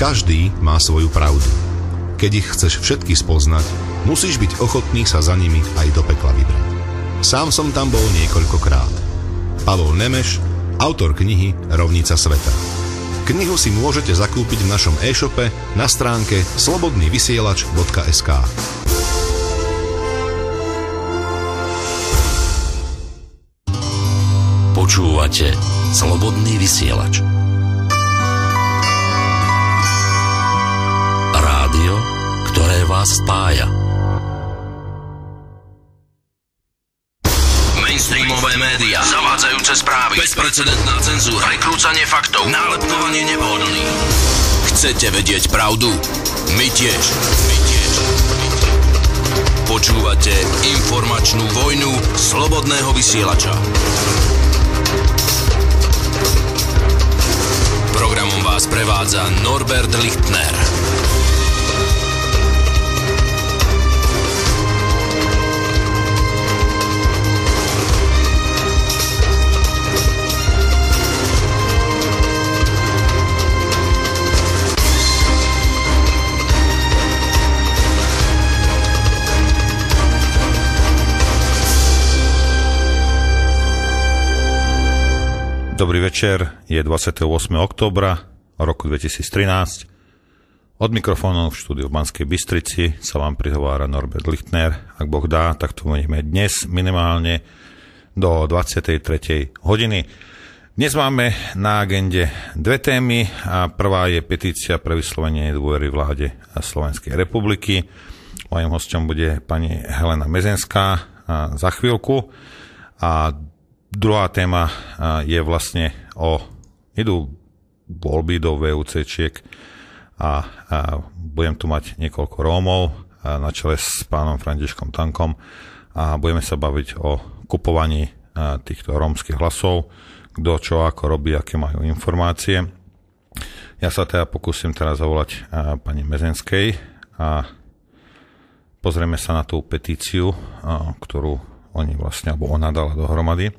Každý má svoju pravdu. Keď ich chceš všetky spoznať, musíš byť ochotný sa za nimi aj do pekla vybrať. Sám som tam bol niekoľkokrát. Pavol Nemeš, autor knihy Rovnica sveta. Knihu si môžete zakúpiť v našom e-shope na stránke slobodnyvysielac.sk. Počúvate Slobodný vysielač. Rádio, ktoré vás spája. Mainstreamové médiá, zavádzajúce správy, bezprecedentná cenzúra, prekrúcanie faktov, nálepkovanie nevhodných. Chcete vedieť pravdu? My tiež. Počúvate informačnú vojnu Slobodného vysielača. Programom vás prevádza Norbert Lichtner. Dobrý večer, je 28. októbra roku 2013. Od mikrofónu v štúdiu v Banskej Bystrici sa vám prihovára Norbert Lichtner. Ak Boh dá, tak to budeme dnes minimálne do 23. hodiny. Dnes máme na agende dve témy. A prvá je petícia pre vyslovenie nedôvery vláde Slovenskej republiky. Mojím hosťom bude pani Helena Mezenská za chvíľku. A druhá téma je vlastne idú voľby do VUC-čiek a budem tu mať niekoľko Rómov na čele s pánom Františkom Tankom a budeme sa baviť o kupovaní týchto rómskych hlasov, kto čo ako robí, aké majú informácie. Ja sa teda pokúsim teraz zavolať pani Mezenskej a pozrieme sa na tú petíciu, ktorú oni vlastne, alebo ona dala dohromady.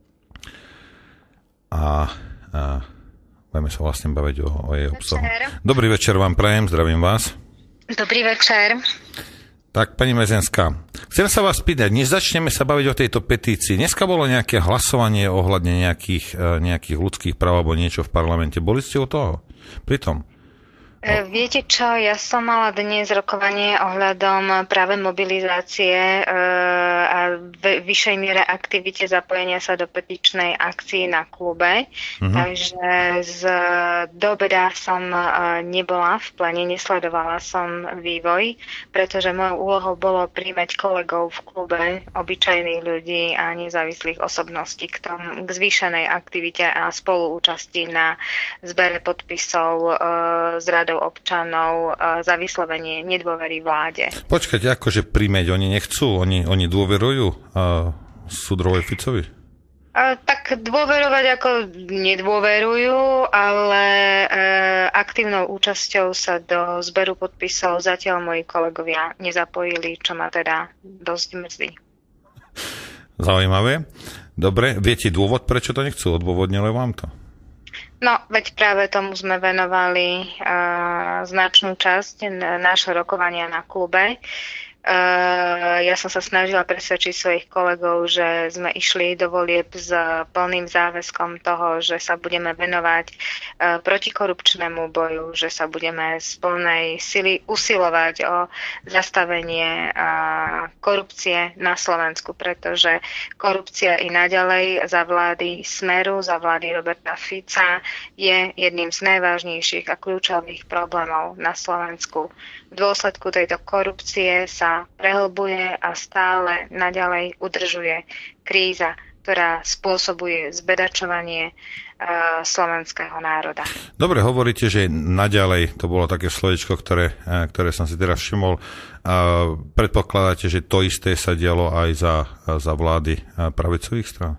A budeme sa vlastne baviť o jej obsahu. Dobrý večer vám prajem, zdravím vás. Dobrý večer. Tak, pani Mezenská, chcem sa vás pýtať, než začneme sa baviť o tejto petícii. Dneska bolo nejaké hlasovanie ohľadne nejakých ľudských práv alebo niečo v parlamente. Boli ste u toho? Pritom? Viete čo, ja som mala dnes rokovanie ohľadom práve mobilizácie a vyššej miere aktivite zapojenia sa do petičnej akcii na klube. Takže z dobeda som nebola v plene, nesledovala som vývoj, pretože mojou úlohou bolo príjmať kolegov v klube, obyčajných ľudí a nezávislých osobností k zvýšenej aktivite a spoluúčasti na zbere podpisov z rady občanov za vyslovenie nedôvery vláde. Počkajte, akože príjmeť oni nechcú? Oni dôverujú súdruhovi Ficovi? Tak dôverovať ako nedôverujú, ale aktívnou účasťou sa do zberu podpisov zatiaľ moji kolegovia nezapojili, čo ma teda dosť mrzí. Zaujímavé. Dobre, viete dôvod, prečo to nechcú? Odôvodnili vám to? No, veď práve tomu sme venovali značnú časť nášho rokovania na klube. Ja som sa snažila presvedčiť svojich kolegov, že sme išli do volieb s plným záväzkom toho, že sa budeme venovať protikorupčnému boju, že sa budeme z plnej sily usilovať o zastavenie korupcie na Slovensku, pretože korupcia i naďalej za vlády Smeru, za vlády Roberta Fica je jedným z najvážnejších a kľúčových problémov na Slovensku. V dôsledku tejto korupcie sa prehlbuje a stále naďalej udržuje kríza, ktorá spôsobuje zbedačovanie slovenského národa. Dobre, hovoríte, že naďalej, to bolo také slovičko, ktoré som si teraz všimol. Predpokladáte, že to isté sa dialo aj za vlády pravicových strán?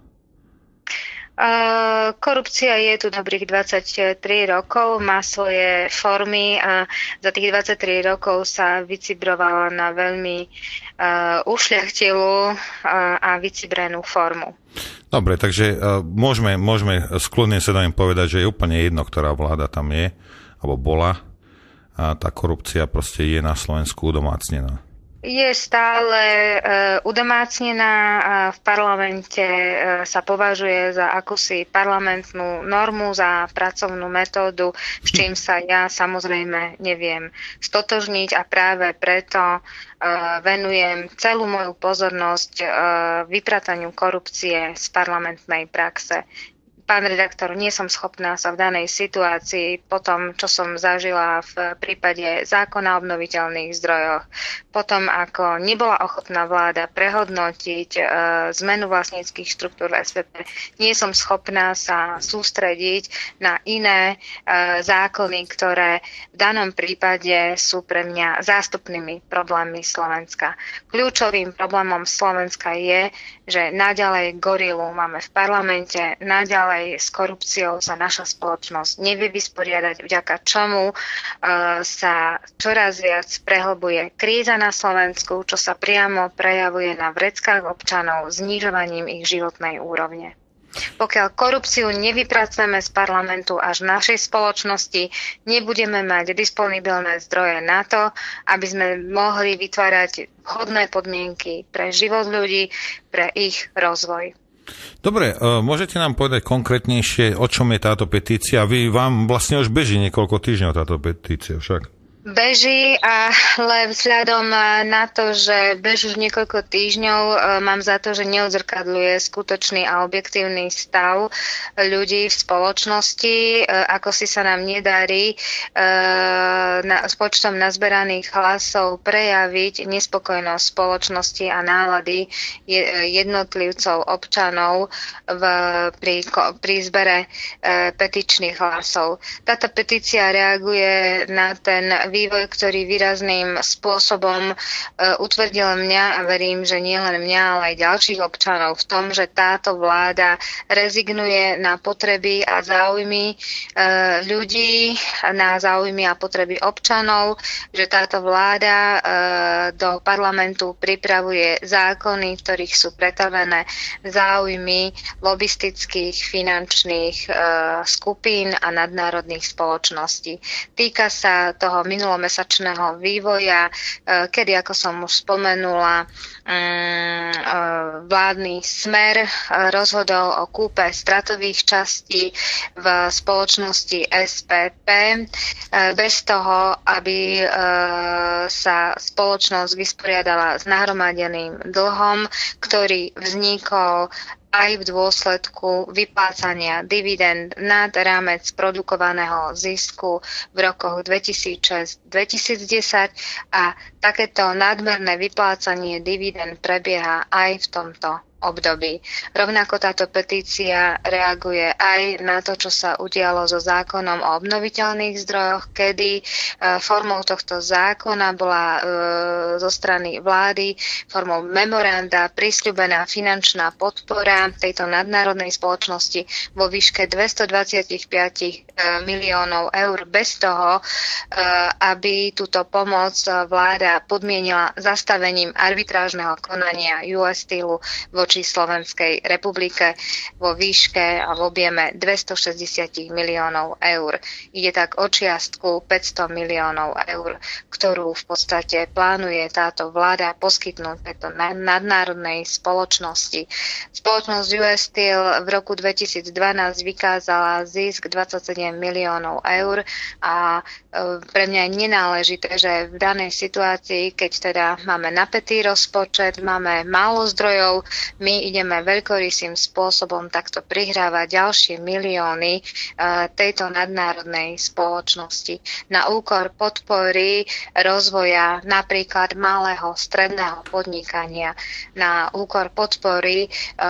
Korupcia je tu dobrých 23 rokov, má svoje formy a za tých 23 rokov sa vycibrovala na veľmi ušľachtilú a vycibrenú formu. Dobre, takže môžeme skľudne sa dám povedať, že je úplne jedno, ktorá vláda tam je, alebo bola. a tá korupcia proste je na Slovensku udomácnená? Je stále udomácnená a v parlamente sa považuje za akúsi parlamentnú normu, za pracovnú metódu, s čím sa ja samozrejme neviem stotožniť a práve preto venujem celú moju pozornosť vyprataniu korupcie z parlamentnej praxe. Pán redaktor, nie som schopná sa v danej situácii, po tom, čo som zažila v prípade zákona o obnoviteľných zdrojoch, potom ako nebola ochotná vláda prehodnotiť zmenu vlastníckych štruktúr SPP, nie som schopná sa sústrediť na iné zákony, ktoré v danom prípade sú pre mňa zástupnými problémmi Slovenska. Kľúčovým problémom Slovenska je, že naďalej gorilu máme v parlamente, naďalej s korupciou sa naša spoločnosť nevie vysporiadať, vďaka čomu sa čoraz viac prehlbuje kríza na Slovensku, čo sa priamo prejavuje na vreckách občanov znižovaním ich životnej úrovne. Pokiaľ korupciu nevypracujeme z parlamentu až v našej spoločnosti, nebudeme mať disponibilné zdroje na to, aby sme mohli vytvárať vhodné podmienky pre život ľudí, pre ich rozvoj. Dobre, môžete nám povedať konkrétnejšie, o čom je táto petícia? Vám vlastne už beží niekoľko týždňov táto petícia však. Beží, ale vzhľadom na to, že beží už niekoľko týždňov, mám za to, že neodzrkadľuje skutočný a objektívny stav ľudí v spoločnosti, ako si sa nám nedarí s počtom nazberaných hlasov prejaviť nespokojnosť spoločnosti a nálady jednotlivcov občanov pri zbere petičných hlasov. Táto petícia reaguje na ten vývoj, ktorý výrazným spôsobom utvrdil mňa a verím, že nie len mňa, ale aj ďalších občanov v tom, že táto vláda rezignuje na potreby a záujmy ľudí, na záujmy a potreby občanov, že táto vláda do parlamentu pripravuje zákony, v ktorých sú pretavené záujmy lobistických finančných skupín a nadnárodných spoločností. Týka sa toho minulomesačného vývoja, kedy, ako som už spomenula, vládny Smer rozhodol o kúpe stratových častí v spoločnosti SPP bez toho, aby sa spoločnosť vysporiadala s nahromadeným dlhom, ktorý vznikol aj v dôsledku vyplácania dividend nad rámec produkovaného zisku v rokoch 2006-2010 a takéto nadmerné vyplácanie dividend prebieha aj v tomto období. Rovnako táto petícia reaguje aj na to, čo sa udialo so zákonom o obnoviteľných zdrojoch, kedy formou tohto zákona bola zo strany vlády formou memoranda prisľúbená finančná podpora tejto nadnárodnej spoločnosti vo výške 225 miliónov eur bez toho, aby túto pomoc vláda podmienila zastavením arbitrážneho konania US Steelu voči Slovenskej republike vo výške a v objeme 260 miliónov eur. Ide tak o čiastku 500 miliónov eur, ktorú v podstate plánuje táto vláda poskytnúť tejto nadnárodnej spoločnosti. Spoločnosť US Steel v roku 2012 vykázala zisk 27 miliónov eur a pre mňa je nenáležité, že v danej situácii, keď teda máme napätý rozpočet, máme málo zdrojov, my ideme veľkorysým spôsobom takto prihrávať ďalšie milióny tejto nadnárodnej spoločnosti na úkor podpory rozvoja napríklad malého stredného podnikania, na úkor podpory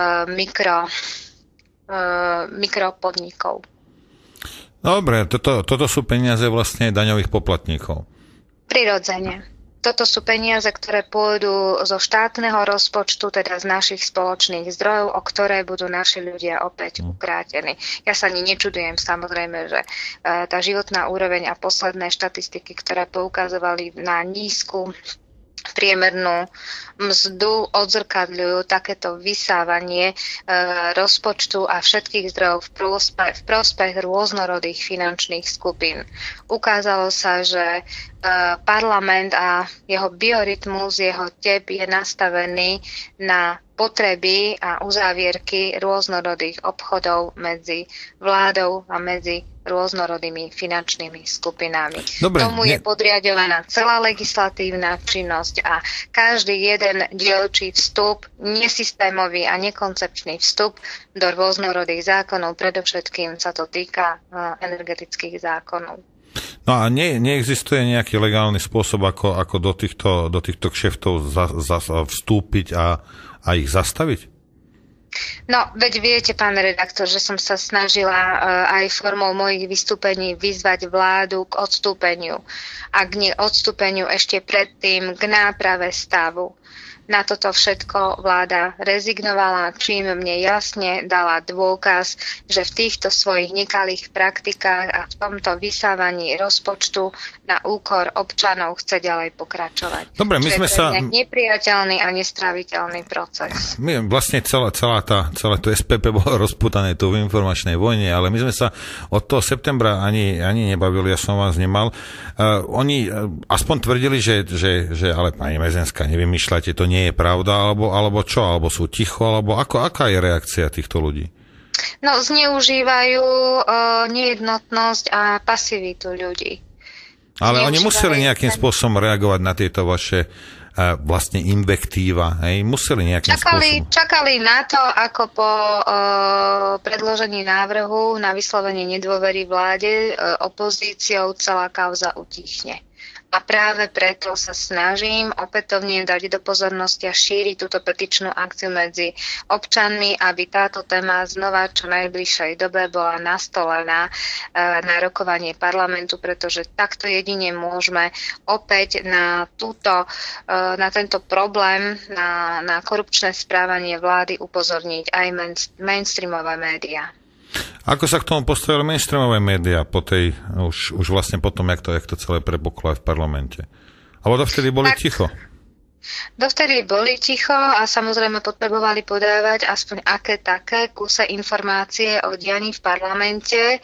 mikropodnikov. Dobre, toto sú peniaze vlastne daňových poplatníkov. Prirodzene. Toto sú peniaze, ktoré pôjdu zo štátneho rozpočtu, teda z našich spoločných zdrojov, o ktoré budú naši ľudia opäť ukrátení. Ja sa ani nečudujem, samozrejme, že tá životná úroveň a posledné štatistiky, ktoré poukazovali na nízku priemernú mzdu odzrkadľujú takéto vysávanie rozpočtu a všetkých zdrojov v prospech rôznorodých finančných skupín. Ukázalo sa, že parlament a jeho biorytmus, jeho tep je nastavený na potreby a uzávierky rôznorodých obchodov medzi vládou a medzi rôznorodými finančnými skupinami. Dobre, Tomu je podriadovaná celá legislatívna činnosť a každý jeden dielčí vstup, nesystémový a nekoncepčný vstup do rôznorodých zákonov, predovšetkým sa to týka energetických zákonov. No a neexistuje nejaký legálny spôsob, ako do týchto kšeftov vstúpiť a ich zastaviť? No, veď viete, pán redaktor, že som sa snažila aj formou mojich vystúpení vyzvať vládu k odstúpeniu. A k odstúpeniu ešte predtým k náprave stavu. Na toto všetko vláda rezignovala, čím mne jasne dala dôkaz, že v týchto svojich nekalých praktikách a v tomto vysávaní rozpočtu na úkor občanov chce ďalej pokračovať. Dobre, my sme sa... nepriateľný a nestráviteľný proces. My vlastne celé to SPP bolo rozputané tu v informačnej vojne, ale my sme sa od toho septembra ani nebavili, ja som vás nemal. Oni aspoň tvrdili, že ale pani Mezenská, nevymýšľate, to nie je pravda, alebo čo, alebo sú ticho, alebo aká je reakcia týchto ľudí? No, zneužívajú nejednotnosť a pasivitu ľudí. Ale oni museli nejakým spôsobom reagovať na tieto vaše vlastne invektíva, hej? Museli nejakým spôsobom. Čakali na to, ako po predložení návrhu na vyslovenie nedôvery vláde opozíciou celá kauza utichne. A práve preto sa snažím opätovne dať do pozornosti a šíriť túto petičnú akciu medzi občanmi, aby táto téma znova čo najbližšej dobe bola nastolená na rokovanie parlamentu, pretože takto jedine môžeme opäť na tento problém, na korupčné správanie vlády upozorniť aj mainstreamové médiá. Ako sa k tomu postavili mainstreamové médiá už vlastne potom, jak to celé prepuklo aj v parlamente? Alebo dovtedy boli ticho? Dovtedy boli ticho a samozrejme potrebovali podávať aspoň také kúse informácie o dianí v parlamente.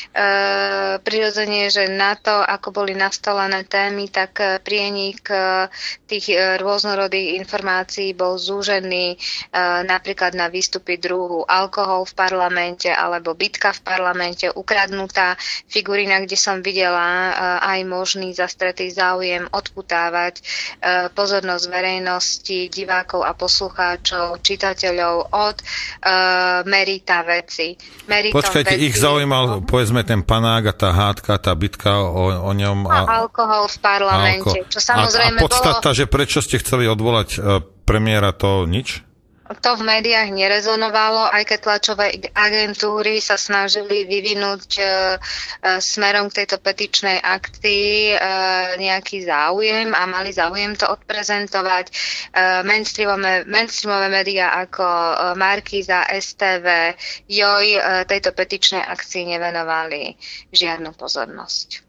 Prirodzene, že na to, ako boli nastolené témy, tak prienik tých rôznorodých informácií bol zúžený napríklad na výstupy druhu alkohol v parlamente alebo bitka v parlamente, ukradnutá figurína, kde som videla aj možný zastretý záujem odputávať pozornosť verejnosti, divákov a poslucháčov, čitateľov od merita veci. Počkajte, ich zaujímal, povedzme, ten panák a tá hádka, tá bitka o ňom. A alkohol v parlamente. Čo samozrejme a podstata, že prečo ste chceli odvolať premiéra, to nič? To v médiách nerezonovalo, aj keď tlačové agentúry sa snažili vyvinúť smerom k tejto petičnej akcii nejaký záujem a mali záujem to odprezentovať. Mainstreamové médiá ako Markíza, STV, JOJ tejto petičnej akcii nevenovali žiadnu pozornosť.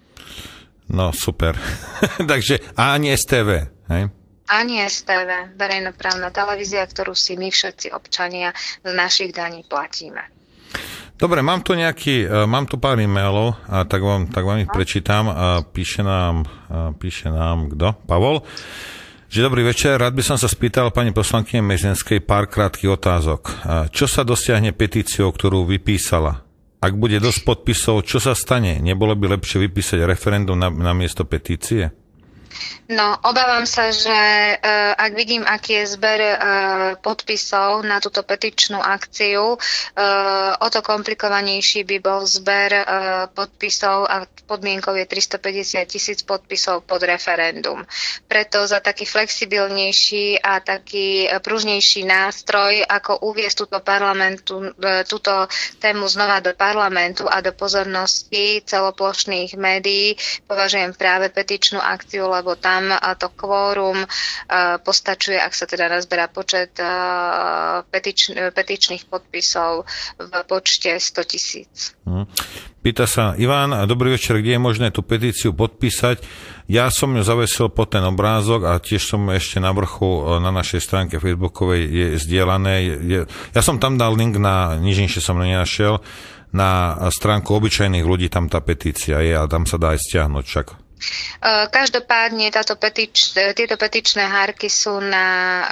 No super. Takže ani STV, hej? Ani STV, verejnoprávna televízia, ktorú si my všetci občania z našich daní platíme. Dobre, mám tu pár e-mailov, tak vám ich prečítam. Píše nám kto? Pavol. Že dobrý večer, rád by som sa spýtal pani poslankyne Mezenskej pár krátkych otázok. Čo sa dosiahne petíciou, ktorú vypísala? Ak bude dosť podpisov, čo sa stane? Nebolo by lepšie vypísať referendum na miesto petície? No, obávam sa, že ak vidím, aký je zber podpisov na túto petičnú akciu, o to komplikovanejší by bol zber podpisov a podmienkou je 350 000 podpisov pod referendum. Preto za taký flexibilnejší a taký pružnejší nástroj, ako uviesť túto tému znova do parlamentu a do pozornosti celoplošných médií, považujem práve petičnú akciu, lebo tam to kvórum postačuje, ak sa teda nazberá počet petičných podpisov v počte 100 000. Pýta sa Ivan, dobrý večer, kde je možné tú petíciu podpísať? Ja som ju zavesil pod ten obrázok a tiež som ešte na vrchu na našej stránke facebookovej je zdieľané. Ja som tam dal link na, nič inšie som nenašiel, na stránku obyčajných ľudí, tam tá petícia je a tam sa dá aj stiahnuť však. Každopádne tieto petičné hárky sú na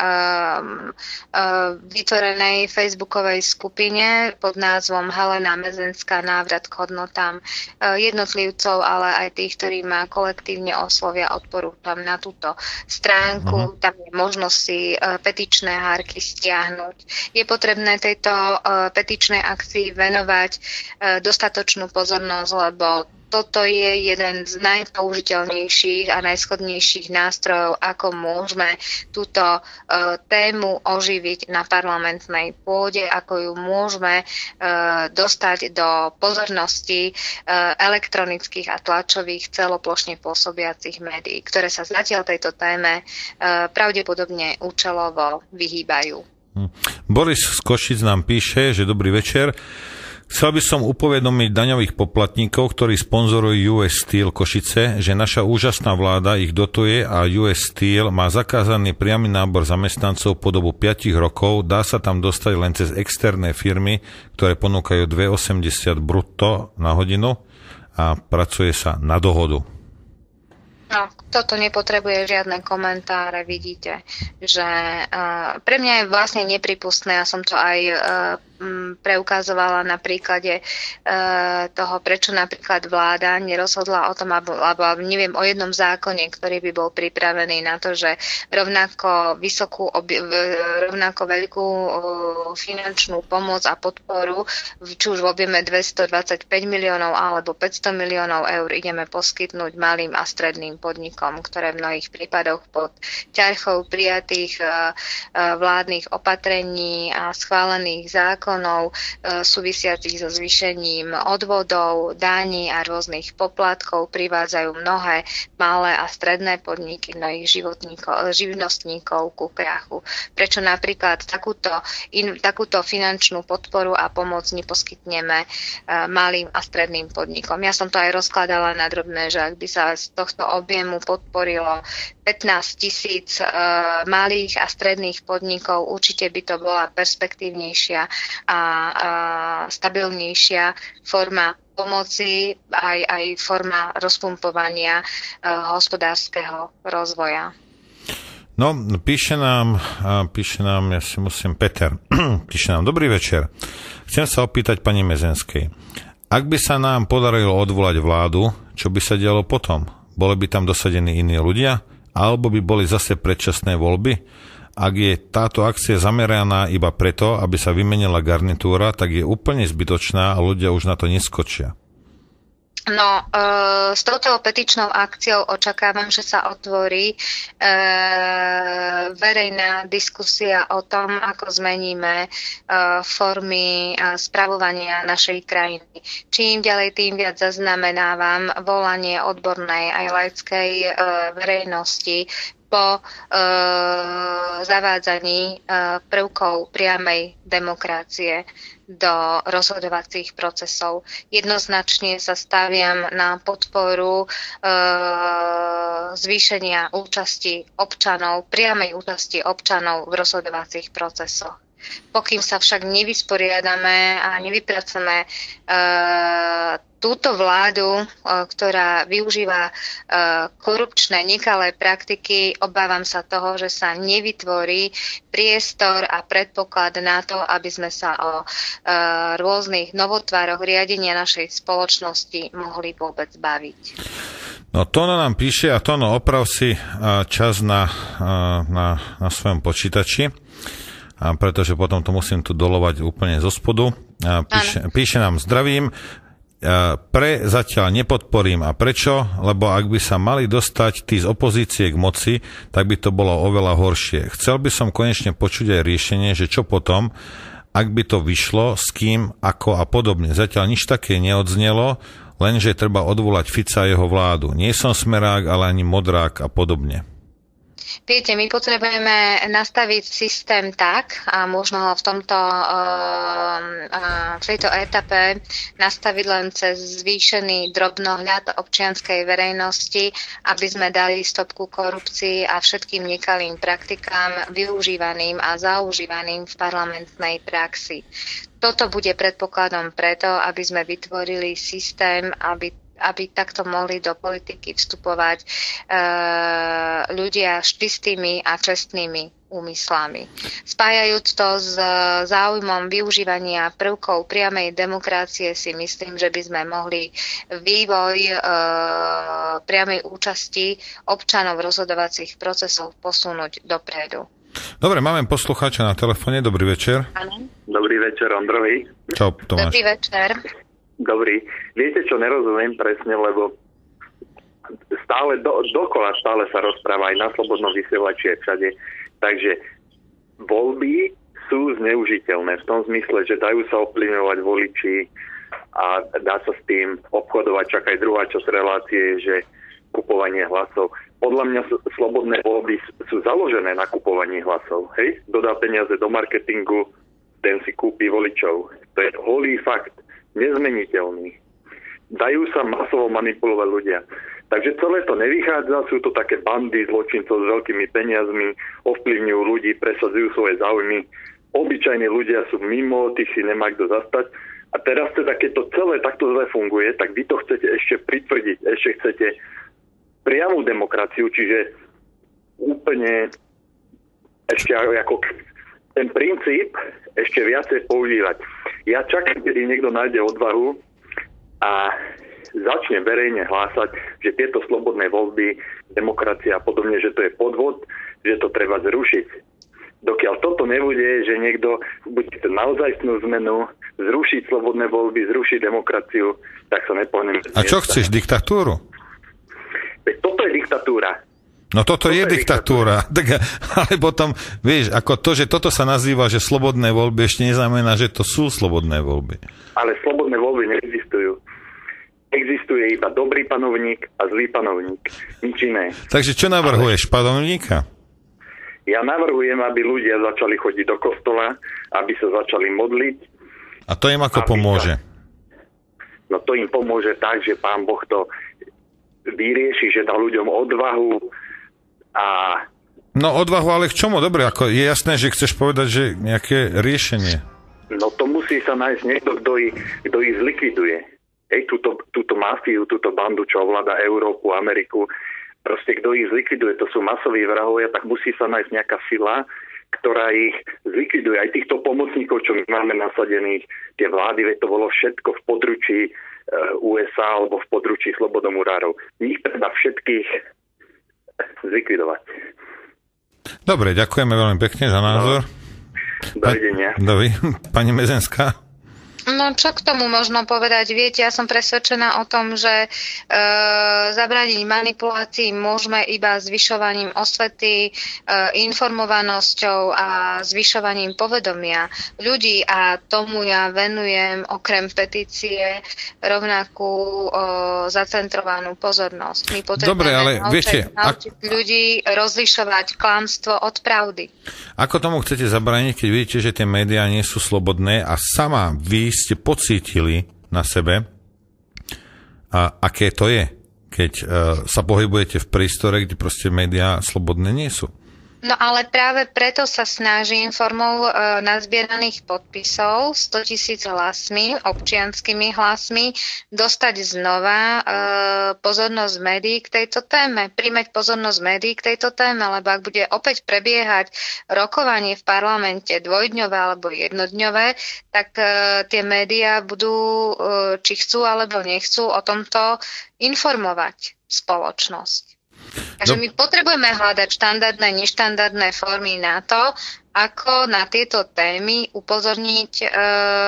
vytvorenej facebookovej skupine pod názvom Helena Mezenská návrat k hodnotám jednotlivcov, ale aj tých, ktorí ma kolektívne oslovia, odporúčam na túto stránku. Tam je možnosť si petičné hárky stiahnuť. Je potrebné tejto petičnej akcii venovať dostatočnú pozornosť, lebo toto je jeden z najpoužiteľnejších a najschodnejších nástrojov, ako môžeme túto tému oživiť na parlamentnej pôde, ako ju môžeme dostať do pozornosti elektronických a tlačových celoplošne pôsobiacich médií, ktoré sa zatiaľ tejto téme pravdepodobne účelovo vyhýbajú. Boris z Košic nám píše, že dobrý večer. Chcel by som upovedomiť daňových poplatníkov, ktorí sponzorujú US Steel Košice, že naša úžasná vláda ich dotuje a US Steel má zakázaný priamy nábor zamestnancov po dobu 5 rokov. Dá sa tam dostať len cez externé firmy, ktoré ponúkajú 2,80 brutto na hodinu a pracuje sa na dohodu. No, toto nepotrebuje žiadne komentáre, vidíte, že pre mňa je vlastne nepripustné, ja som to aj preukazovala na príklade toho, prečo napríklad vláda nerozhodla o tom, alebo neviem, o jednom zákone, ktorý by bol pripravený na to, že rovnako veľkú finančnú pomoc a podporu, či už v objeme 225 miliónov alebo 500 miliónov eur ideme poskytnúť malým a stredným podnikom, ktoré v mnohých prípadoch pod ťarchou prijatých vládnych opatrení a schválených zákonov súvisiacich so zvýšením odvodov, daní a rôznych poplatkov privádzajú mnohé malé a stredné podniky, mnohých živnostníkov ku krachu. Prečo napríklad takúto finančnú podporu a pomoc neposkytneme malým a stredným podnikom? Ja som to aj rozkladala na drobné, že ak by sa z tohto objemu podporilo 15 000 malých a stredných podnikov, určite by to bola perspektívnejšia a stabilnejšia forma pomoci, aj forma rozpumpovania hospodárskeho rozvoja. No, píše nám, ja si musím, Peter, píše nám, dobrý večer. Chcem sa opýtať pani Mezenskej. Ak by sa nám podarilo odvolať vládu, čo by sa dialo potom? Boli by tam dosadení iní ľudia? Alebo by boli zase predčasné voľby? Ak je táto akcia zameraná iba preto, aby sa vymenila garnitúra, tak je úplne zbytočná a ľudia už na to neskočia. No, s touto petičnou akciou očakávam, že sa otvorí verejná diskusia o tom, ako zmeníme formy spravovania našej krajiny. Čím ďalej, tým viac zaznamenávam volanie odbornej aj laickej verejnosti po zavádzaní prvkov priamej demokracie do rozhodovacích procesov. Jednoznačne sa staviam na podporu zvýšenia účasti občanov, priamej účasti občanov v rozhodovacích procesoch. Pokým sa však nevysporiadame a nevypracujeme túto vládu, ktorá využíva korupčné nekalé praktiky, obávam sa toho, že sa nevytvorí priestor a predpoklad na to, aby sme sa o rôznych novotvároch riadenia našej spoločnosti mohli vôbec baviť. No Tono nám píše, a Tono, oprav si čas na svojom počítači, pretože potom to musím tu dolovať úplne zo spodu. Píše nám, zdravím, zatiaľ nepodporím. A prečo? Lebo ak by sa mali dostať tí z opozície k moci, tak by to bolo oveľa horšie. Chcel by som konečne počuť aj riešenie, že čo potom, ak by to vyšlo, s kým, ako a podobne. Zatiaľ nič také neodznelo, lenže treba odvolať Fica a jeho vládu. Nie som smerák, ale ani modrák a podobne. Viete, my potrebujeme nastaviť systém tak, a možno ho v tejto etape nastaviť len cez zvýšený drobnohľad občianskej verejnosti, aby sme dali stopku korupcii a všetkým nekalým praktikám využívaným a zaužívaným v parlamentnej praxi. Toto bude predpokladom preto, aby sme vytvorili systém, aby takto mohli do politiky vstupovať ľudia s čistými a čestnými úmyslami. Spájajúc to s záujmom využívania prvkov priamej demokracie si myslím, že by sme mohli vývoj priamej účasti občanov v rozhodovacích procesoch posunúť dopredu. Dobre, máme poslucháča na telefóne. Dobrý večer. Áno. Dobrý večer, Ondrovi. Čau, Tomáš. Dobrý večer. Dobrý. Viete, čo nerozumiem presne, lebo stále dokola sa rozpráva aj na Slobodnom vysielači aj všade. Takže voľby sú zneužiteľné v tom zmysle, že dajú sa ovplyvňovať voliči a dá sa s tým obchodovať. Čak aj druhá časť relácie, že kupovanie hlasov. Podľa mňa slobodné voľby sú založené na kupovaní hlasov. Hej? Dodá peniaze do marketingu, ten si kúpi voličov. To je holý fakt. Nezmeniteľný. Dajú sa masovo manipulovať ľudia. Takže celé to nevychádza, sú to také bandy zločincov s veľkými peniazmi, ovplyvňujú ľudí, presadzujú svoje záujmy. Obyčajní ľudia sú mimo, tých si nemá kto zastať. A teraz teda, keď to celé takto zle funguje, tak vy to chcete ešte pritvrdiť, ešte chcete priamu demokraciu, čiže úplne ešte ako ten princíp ešte viacej používať. Ja čakám, kedy niekto nájde odvahu a začne verejne hlásať, že tieto slobodné voľby, demokracia a podobne, že to je podvod, že to treba zrušiť. Dokiaľ toto nebude, že niekto bude naozajstnú zmenu, zrušiť slobodné voľby, zrušiť demokraciu, tak sa nepohneme. A čo chceš, diktatúru? Toto je diktatúra. No toto je diktatúra. Ale potom, vieš, ako to, že toto sa nazýva, že slobodné voľby, ešte neznamená, že to sú slobodné voľby. Ale slobodné voľby neexistujú. Existuje iba dobrý panovník a zlý panovník. Nič iné. Takže čo navrhuješ, panovníka? Ja navrhujem, aby ľudia začali chodiť do kostola, aby sa začali modliť. A to im ako pomôže? No to im pomôže tak, že Pán Boh to vyrieši, že dá ľuďom odvahu a... No odvahu, ale k čomu? Dobre, ako je jasné, že chceš povedať, že nejaké riešenie. No to musí sa nájsť niekto, kto ich zlikviduje. Túto mafiu, túto bandu, čo ovláda Európu, Ameriku, proste kto ich zlikviduje, to sú masoví vrahovia, tak musí sa nájsť nejaká sila, ktorá ich zlikviduje. Aj týchto pomocníkov, čo my máme nasadených, tie vlády, veď to bolo všetko v područí USA alebo v područí slobodomurárov. Ich treba všetkých zlikvidovať. Dobre, ďakujeme veľmi pekne za názor. Dovidenia. Pani Mezenská? No, čo k tomu možno povedať? Viete, ja som presvedčená o tom, že zabrániť manipulácii môžeme iba zvyšovaním osvety, informovanosťou a zvyšovaním povedomia ľudí a tomu ja venujem okrem petície rovnakú zacentrovanú pozornosť. My potrebujeme naučiť ľudí rozlišovať klamstvo od pravdy. Ako tomu chcete zabrániť, keď vidíte, že tie médiá nie sú slobodné a sama vy ste pocítili na sebe, a aké to je, keď sa pohybujete v priestore, kde proste médiá slobodné nie sú? No ale práve preto sa snažím formou nazbieraných podpisov 100 000 hlasmi, občianskými hlasmi, dostať znova pozornosť médií k tejto téme, primäť pozornosť médií k tejto téme, lebo ak bude opäť prebiehať rokovanie v parlamente dvojdňové alebo jednodňové, tak tie médiá budú, či chcú alebo nechcú, o tomto informovať spoločnosť. Takže my potrebujeme hľadať štandardné, neštandardné formy na to, ako na tieto témy upozorniť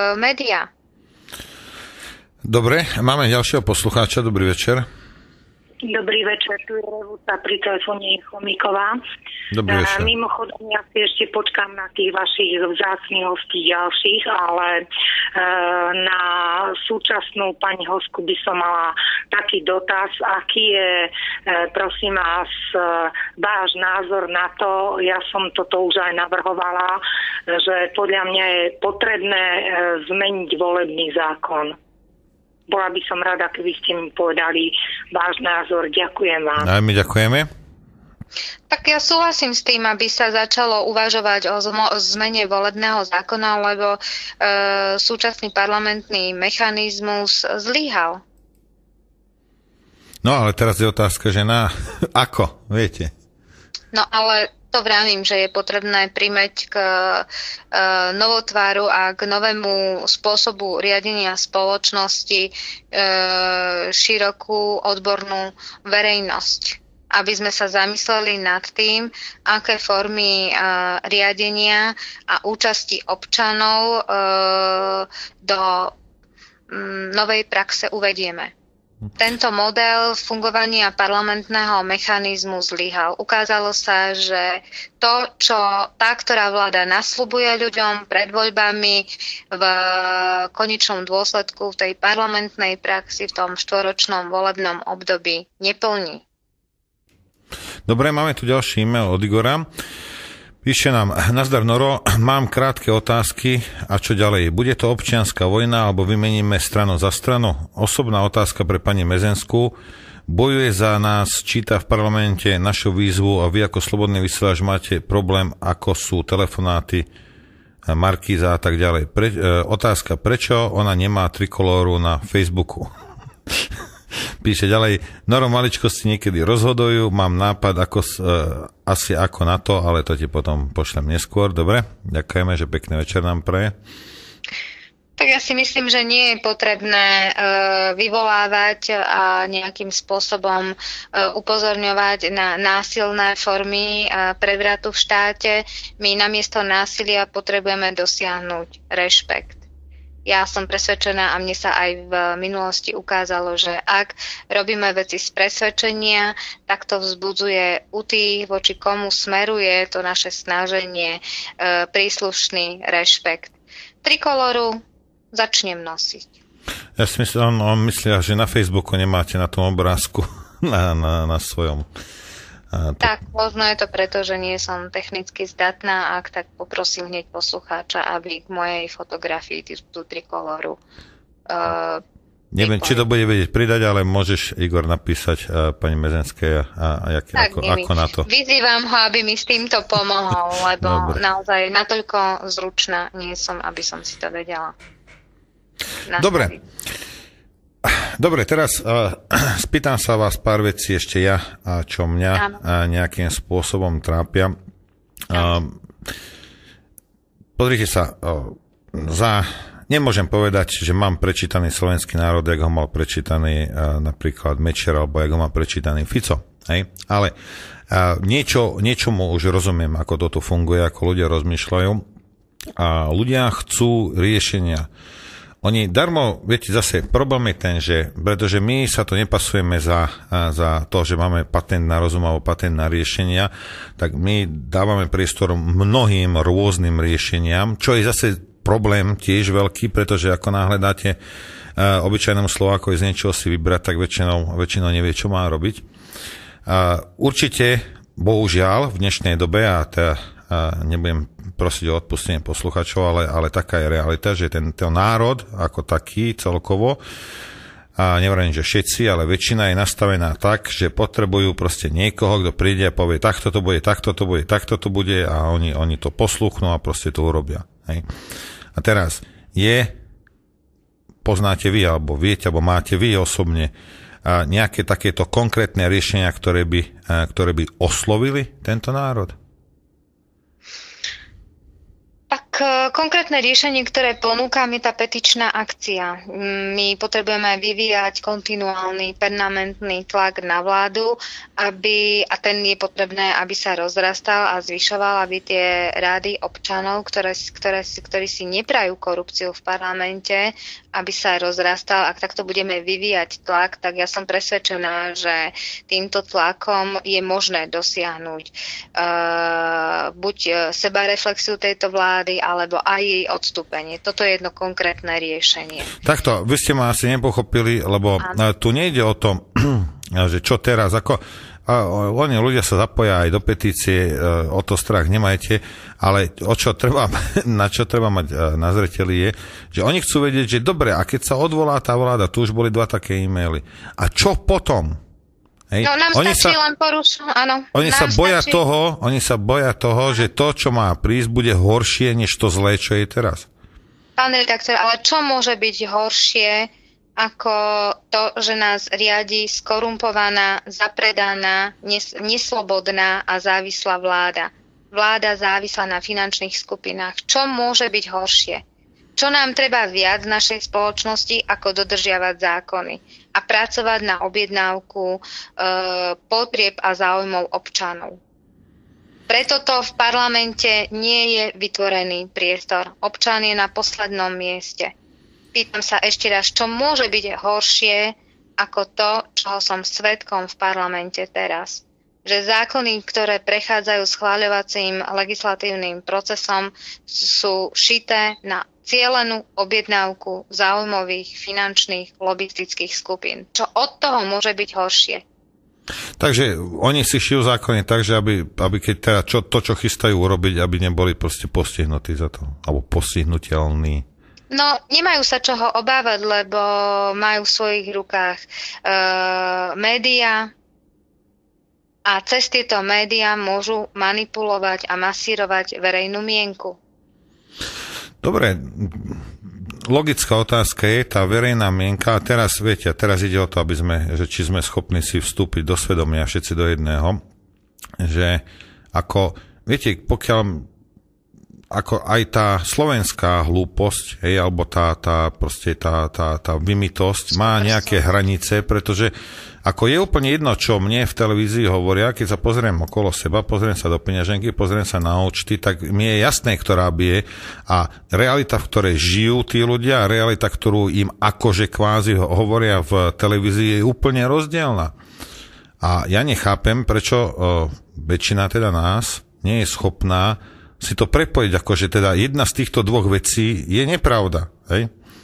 médiá. Dobre, máme ďalšieho poslucháča. Dobrý večer. Dobrý večer, tu je Revúca pri telefóne Chomíková. Dobrý večer. Mimochodom, ja si ešte počkám na tých vašich vzácnych hostí ďalších, ale na súčasnú pani hostku by som mala taký dotaz, aký je, prosím vás, váš názor na to, ja som toto už aj navrhovala, že podľa mňa je potrebné zmeniť volebný zákon. Bola by som rada, keby ste mi povedali váš názor. Ďakujem vám. A my ďakujeme. Tak ja súhlasím s tým, aby sa začalo uvažovať o zmene volebného zákona, lebo súčasný parlamentný mechanizmus zlyhal. No ale teraz je otázka, že ako, viete? No ale to vravím, že je potrebné primäť k novotváru a k novému spôsobu riadenia spoločnosti širokú odbornú verejnosť, aby sme sa zamysleli nad tým, aké formy riadenia a účasti občanov do novej praxe uvedieme. Tento model fungovania parlamentného mechanizmu zlyhal. Ukázalo sa, že to, čo tá, ktorá vláda nasľubuje ľuďom pred voľbami, v konečnom dôsledku v tej parlamentnej praxi v tom štvoročnom volebnom období neplní. Dobre, máme tu ďalší e-mail od Igora. Píše nám: Nazdar Noro, mám krátke otázky a čo ďalej? Bude to občianska vojna alebo vymeníme stranu za stranu? Osobná otázka pre pani Mezenskú. Bojuje za nás, číta v parlamente našu výzvu a vy ako slobodný vysielač máte problém, ako sú telefonáty, Markíza a tak ďalej. Otázka, prečo ona nemá trikolóru na Facebooku? Píše ďalej: Noro, maličkosti niekedy rozhodujú, mám nápad asi ako na to, ale to ti potom pošlem neskôr. Dobre, ďakujeme, že pekný večer nám praje. Tak ja si myslím, že nie je potrebné vyvolávať a nejakým spôsobom upozorňovať na násilné formy prevratu v štáte. My namiesto násilia potrebujeme dosiahnuť rešpekt. Ja som presvedčená a mne sa aj v minulosti ukázalo, že ak robíme veci z presvedčenia, tak to vzbudzuje u tých, voči komu smeruje to naše snaženie, príslušný rešpekt. Trikoloru začnem nosiť. Ja si myslím, on myslia, že na Facebooku nemáte na tom obrázku na svojom. Tak, možno je to preto, že nie som technicky zdatná, ak tak poprosím hneď poslucháča, aby k mojej fotografii tú trikoloru neviem, či to bude vedieť pridať, ale môžeš, Igor, napísať pani Mezenskej ako na to. Vyzývam ho, aby mi s týmto pomohol, lebo naozaj natoľko zručná nie som, aby som si to vedela nastaviť. Dobre, teraz spýtam sa vás pár vecí ešte ja, čo mňa nejakým spôsobom trápia. Pozrite sa, nemôžem povedať, že mám prečítaný slovenský národ, jak ho mal prečítaný napríklad Mečer, alebo jak ho má prečítaný Fico. Hej? Ale niečomu už rozumiem, ako toto funguje, ako ľudia rozmýšľajú. A ľudia chcú riešenia. Oni darmo, viete, zase problém je ten, že pretože my sa to nepasujeme za to, že máme patent na rozum alebo patent na riešenia, tak my dávame priestor mnohým rôznym riešeniam, čo je zase problém tiež veľký, pretože ako náhle dáte obyčajnému Slovákovi z niečoho si vybrať, tak väčšinou nevie, čo má robiť. Určite, bohužiaľ, v dnešnej dobe, a nebudem prosiť o odpustenie posluchačov, ale taká je realita, že ten národ ako taký celkovo, a nevrajím, že všetci, ale väčšina je nastavená tak, že potrebujú proste niekoho, kto príde a povie takto to bude, takto to bude, takto to bude a oni to posluchnú a proste to urobia. Hej. A teraz poznáte vy, alebo viete, alebo máte vy osobne nejaké takéto konkrétne riešenia, ktoré by oslovili tento národ? Tak konkrétne riešenie, ktoré ponúkam, je tá petičná akcia. My potrebujeme vyvíjať kontinuálny, permanentný tlak na vládu, a ten je potrebné, aby sa rozrastal a zvyšoval, aby tie rády občanov, ktorí si neprajú korupciu v parlamente, aby sa rozrastal. Ak takto budeme vyvíjať tlak, tak ja som presvedčená, že týmto tlakom je možné dosiahnuť buď sebareflexiu tejto vlády, alebo aj jej odstúpenie. Toto je jedno konkrétne riešenie. Takto, vy ste ma asi nepochopili, lebo tu nejde o to, že čo teraz, oni ľudia sa zapoja aj do petície, o to strach nemajte, ale na čo treba mať na zreteli je, že oni chcú vedieť, že dobre, a keď sa odvolá tá vláda, tu už boli 2 také e-maily, a čo potom? Hej. No, nám stačí len áno. Oni sa boja toho, že to, čo má prísť, bude horšie, než to zlé, čo je teraz. Pán redaktor, ale čo môže byť horšie ako to, že nás riadi skorumpovaná, zapredaná, neslobodná a závislá vláda. Vláda závislá na finančných skupinách. Čo môže byť horšie? Čo nám treba viac v našej spoločnosti, ako dodržiavať zákony a pracovať na objednávku potrieb a záujmov občanov. Preto to v parlamente nie je vytvorený priestor. Občan je na poslednom mieste. Pýtam sa ešte raz, čo môže byť horšie ako to, čoho som svedkom v parlamente teraz. Že zákony, ktoré prechádzajú schváľovacím legislatívnym procesom, sú šité na cielenú objednávku záujmových finančných lobistických skupín. Čo od toho môže byť horšie? Takže oni si šijú zákony tak, že aby keď teda čo chystajú urobiť, aby neboli proste postihnutí za to, alebo postihnutelní. No, nemajú sa čoho obávať, lebo majú v svojich rukách médiá a cez tieto médiá môžu manipulovať a masírovať verejnú mienku. Dobre, logická otázka je tá verejná mienka. A teraz, viete, teraz ide o to, či sme schopní si vstúpiť do svedomia všetci do jedného, že viete, pokiaľ ako aj tá slovenská hlúposť, alebo tá vymitosť má nejaké hranice, pretože ako je úplne jedno, čo mne v televízii hovoria, keď sa pozriem okolo seba, pozriem sa do peňaženky, pozriem sa na účty, tak mi je jasné, ktorá bije, a realita, v ktorej žijú tí ľudia, a realita, ktorú im akože kvázi hovoria v televízii, je úplne rozdielna. A ja nechápem, prečo väčšina teda nás nie je schopná si to prepojiť, akože teda jedna z týchto 2 vecí je nepravda, hej?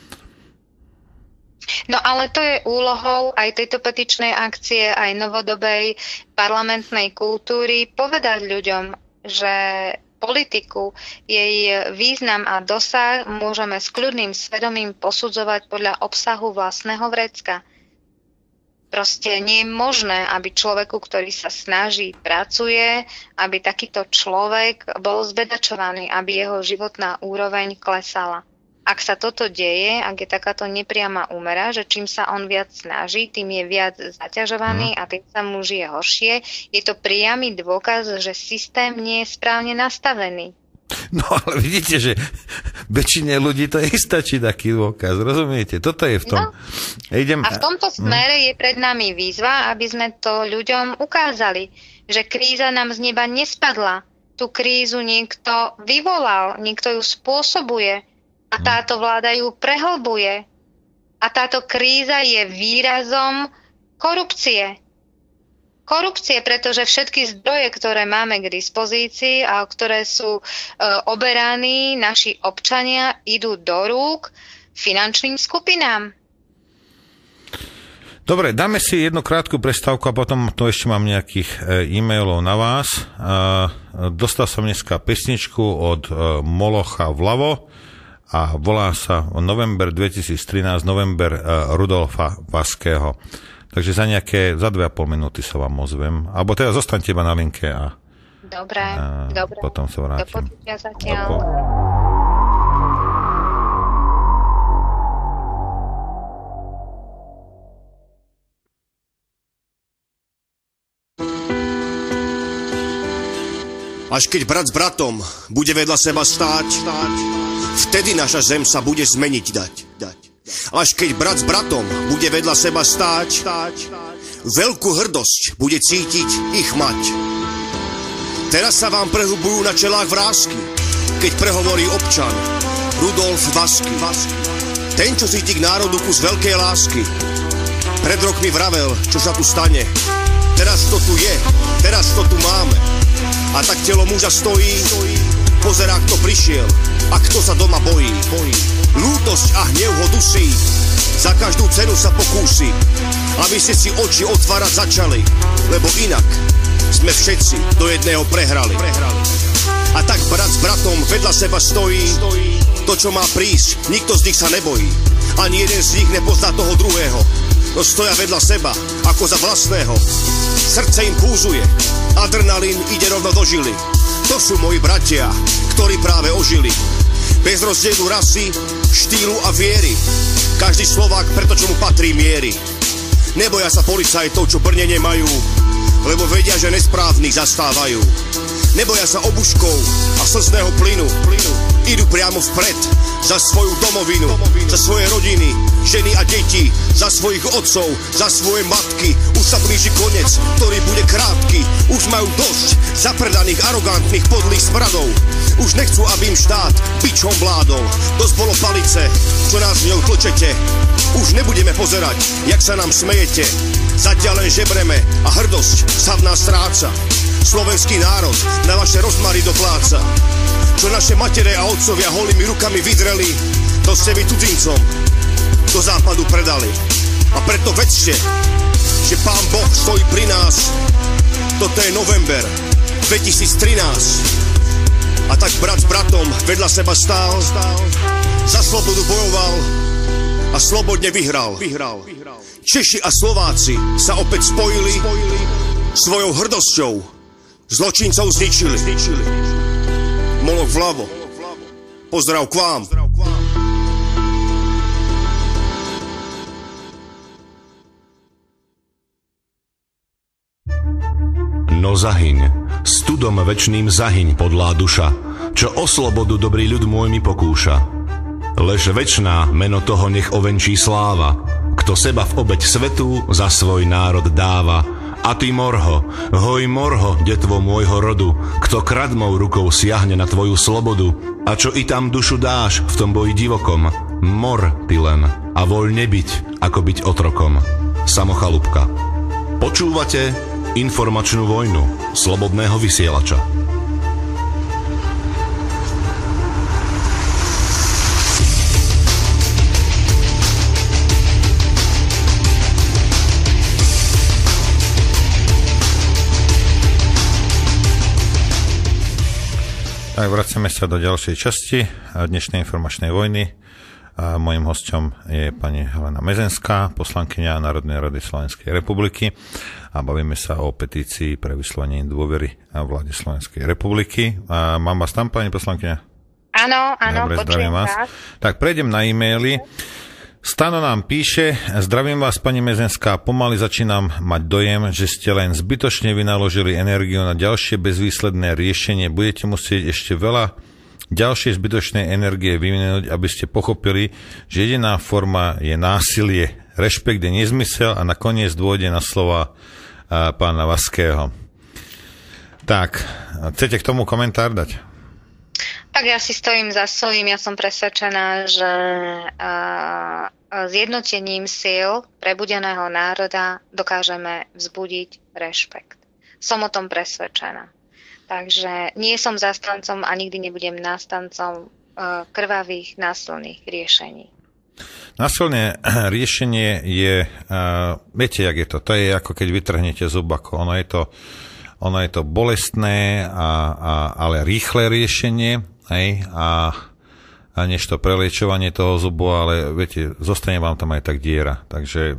No ale to je úlohou aj tejto petičnej akcie, aj novodobej parlamentnej kultúry povedať ľuďom, že politiku, jej význam a dosah môžeme s kľudným svedomím posudzovať podľa obsahu vlastného vrecka. Proste nie je možné, aby človeku, ktorý sa snaží, pracuje, aby takýto človek bol zbedačovaný, aby jeho životná úroveň klesala. Ak sa toto deje, ak je takáto nepriama úmera, že čím sa on viac snaží, tým je viac zaťažovaný a tým sa mu žije horšie, je to priamy dôkaz, že systém nie je správne nastavený. No ale vidíte, že väčšine ľudí to nestačí taký dôkaz, rozumiete? Toto je v tom. No. A v tomto smere je pred nami výzva, aby sme to ľuďom ukázali, že kríza nám z neba nespadla. Tú krízu niekto vyvolal, niekto ju spôsobuje a táto vláda ju prehlbuje. A táto kríza je výrazom korupcie. Korupcie, pretože všetky zdroje, ktoré máme k dispozícii a ktoré sú oberaní naši občania, idú do rúk finančným skupinám. Dobre, dáme si jednu krátku prestávku a potom tu ešte mám nejakých e-mailov na vás. Dostal som dneska pesničku od Molocha vľavo a volá sa November 2013, November Rudolfa Vaského. Takže za 2,5 minúty sa vám ozvem. Alebo teda zostaňte iba na linke a Dobre. Potom sa vrátim. Do počutia zatiaľ. Až keď brat s bratom bude vedľa seba stáť, vtedy naša zem sa bude zmeniť dať. Až keď brat s bratom bude vedľa seba stáť, veľkú hrdosť bude cítiť ich mať. Teraz sa vám prehubujú na čelách vrásky, keď prehovorí občan Rudolf Vasky. Ten, čo cíti k národu kus veľkej lásky. Pred rokmi vravel, čo sa tu stane. Teraz to tu je, teraz to tu máme. A tak telo muža stojí, pozerá, kto prišiel a kto sa doma bojí. Lútosť a hnev ho dusí, za každú cenu sa pokúsi, aby ste si oči otvárať začali, lebo inak sme všetci do jedného prehrali. A tak brat s bratom vedľa seba stojí, to, čo má prísť, nikto z nich sa nebojí. Ani jeden z nich nepozná toho druhého, no stoja vedľa seba, ako za vlastného. Srdce im púzuje, adrenalín ide rovno do žily. To sú moji bratia, ktorí práve ožili. Bez rozdielu rasy, štýlu a viery. Každý Slovák preto, čo mu patrí, mierí. Neboja sa policajtov, čo brnenie majú, lebo vedia, že nesprávnych zastávajú. Neboja sa obuškov a slzného plynu. Idú priamo vpred za svoju domovinu, za svoje rodiny, ženy a deti, za svojich otcov, za svoje matky. Už sa blíži koniec, ktorý bude krátky. Už majú dosť zapredaných, arogantných, podlých smradov. Už nechcú, aby im štát bičom vládol. Dosť bolo palice, čo nás v ňou tlčete. Už nebudeme pozerať, jak sa nám smejete. Zatiaľ len žebreme a hrdosť sa v nás stráca. Slovenský národ na vaše rozmary dopláca. Čo naše matere a otcovia holými rukami vydreli, to ste vy cudzincom do západu predali. A preto vedzte, že Pán Boh stojí pri nás. Toto je november 2013. A tak brat s bratom vedľa seba stál, za slobodu bojoval a slobodne vyhral. Češi a Slováci sa opäť spojili, svojou hrdosťou zločincov zničili. Moloch vľavo, pozdrav k vám. No zahyň, studom večným zahyň, podlá duša, čo o slobodu dobrý ľud môj mi pokúša. Lež večná meno toho nech ovenčí sláva, kto seba v obeť svetu za svoj národ dáva. A ty morho, hoj morho, detvo môjho rodu, kto kradmou rukou siahne na tvoju slobodu, a čo i tam dušu dáš v tom boji divokom, mor ty len a voľne byť, ako byť otrokom. Samo Chalúbka. Počúvate informačnú vojnu slobodného vysielača. Tak vracame sa do ďalšej časti dnešnej informačnej vojny. A mojím hosťom je pani Helena Mezenská, poslankyňa Národnej rady Slovenskej republiky. A bavíme sa o petícii pre vyslovenie dôvery vláde Slovenskej republiky. A mám vás tam, pani poslankyňa? Áno, dobre, zdravím vás. Tak prejdem na e-maily. Stano nám píše: zdravím vás, pani Mezenská, pomaly začínam mať dojem, že ste len zbytočne vynaložili energiu na ďalšie bezvýsledné riešenie. Budete musieť ešte veľa ďalšej zbytočnej energie vyvinúť, aby ste pochopili, že jediná forma je násilie, rešpekt je nezmysel a nakoniec dôjde na slova pána Vaského. Tak, chcete k tomu komentár dať? Tak ja si stojím za svojím, ja som presvedčená, že zjednotením síl prebudeného národa dokážeme vzbudiť rešpekt. Som o tom presvedčená. Takže nie som zastancom a nikdy nebudem nástancom krvavých, násilných riešení. Násilné riešenie je, viete, jak je to? To je ako keď vytrhnete zub, ako ono je to bolestné, ale rýchle riešenie, hej, a než to preliečovanie toho zubu, ale viete, zostane vám tam aj tak diera. Takže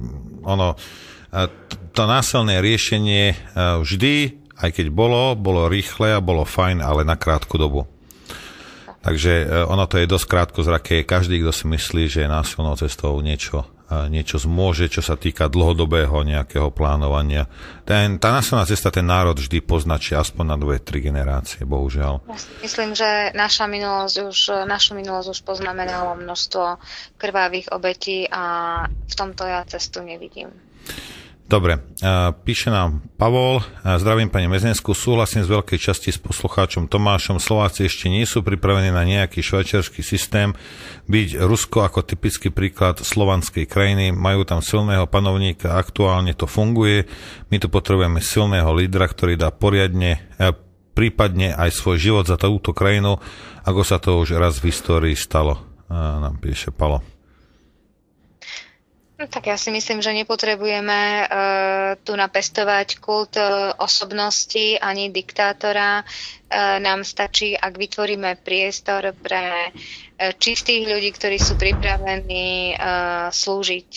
to násilné riešenie vždy, aj keď bolo rýchle a bolo fajn, ale na krátku dobu. Takže ono to je dosť krátkozraké. Každý, kto si myslí, že násilnou cestou niečo niečo zmôže, čo sa týka dlhodobého nejakého plánovania. Tá násilná cesta ten národ vždy poznačí aspoň na 2-3 generácie, bohužiaľ. Ja si myslím, že našu minulosť už poznamenalo množstvo krvavých obetí a v tomto ja cestu nevidím. Dobre, píše nám Pavol, zdravím pani Mezenskú, súhlasím z veľkej časti s poslucháčom Tomášom, Slováci ešte nie sú pripravení na nejaký švajčiarsky systém, byť Rusko ako typický príklad slovanskej krajiny, majú tam silného panovníka, aktuálne to funguje, my tu potrebujeme silného lídra, ktorý dá poriadne, prípadne aj svoj život za túto krajinu, ako sa to už raz v histórii stalo, nám píše Palo. No, tak ja si myslím, že nepotrebujeme tu napestovať kult osobnosti ani diktátora. Nám stačí, ak vytvoríme priestor pre čistých ľudí, ktorí sú pripravení slúžiť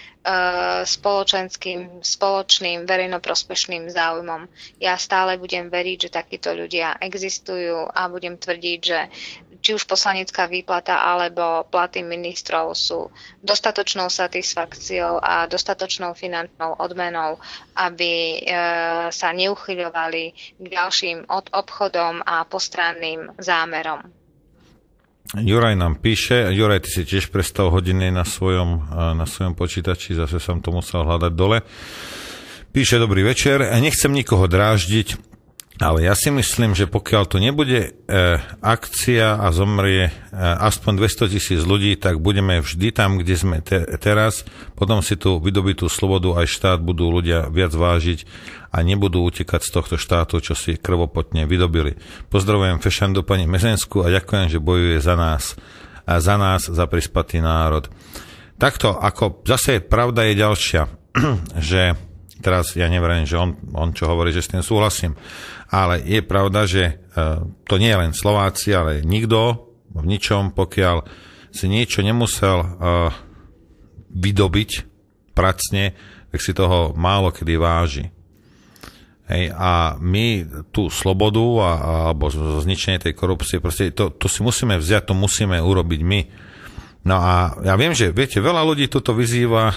spoločným verejnoprospešným záujmom. Ja stále budem veriť, že takíto ľudia existujú a budem tvrdiť, že či už poslanecká výplata alebo platy ministrov sú dostatočnou satisfakciou a dostatočnou finančnou odmenou, aby sa neuchyľovali k ďalším obchodom a postranným zámerom. Juraj nám píše, Juraj, ty si tiež prestal hodiny na svojom počítači, zase som to musel hľadať dole. Píše, dobrý večer, nechcem nikoho dráždiť, ale ja si myslím, že pokiaľ tu nebude akcia a zomrie aspoň 200,000 ľudí, tak budeme vždy tam, kde sme teraz. Potom si tú vydobitú slobodu aj štát budú ľudia viac vážiť a nebudú utekať z tohto štátu, čo si krvopotne vydobili. Pozdravujem Fešandu pani Mezenskú a ďakujem, že bojuje za nás, za prispatý národ. Takto, ako zase pravda je ďalšia, že teraz ja neverím, že on čo hovorí, že s tým súhlasím, ale je pravda, že to nie je len Slováci, ale nikto v ničom, pokiaľ si niečo nemusel vydobiť pracne, tak si toho málo kedy váži. Hej, a my tú slobodu alebo zničenie tej korupcie, proste to si musíme vziať, to musíme urobiť my. No a ja viem, že viete, veľa ľudí toto vyzýva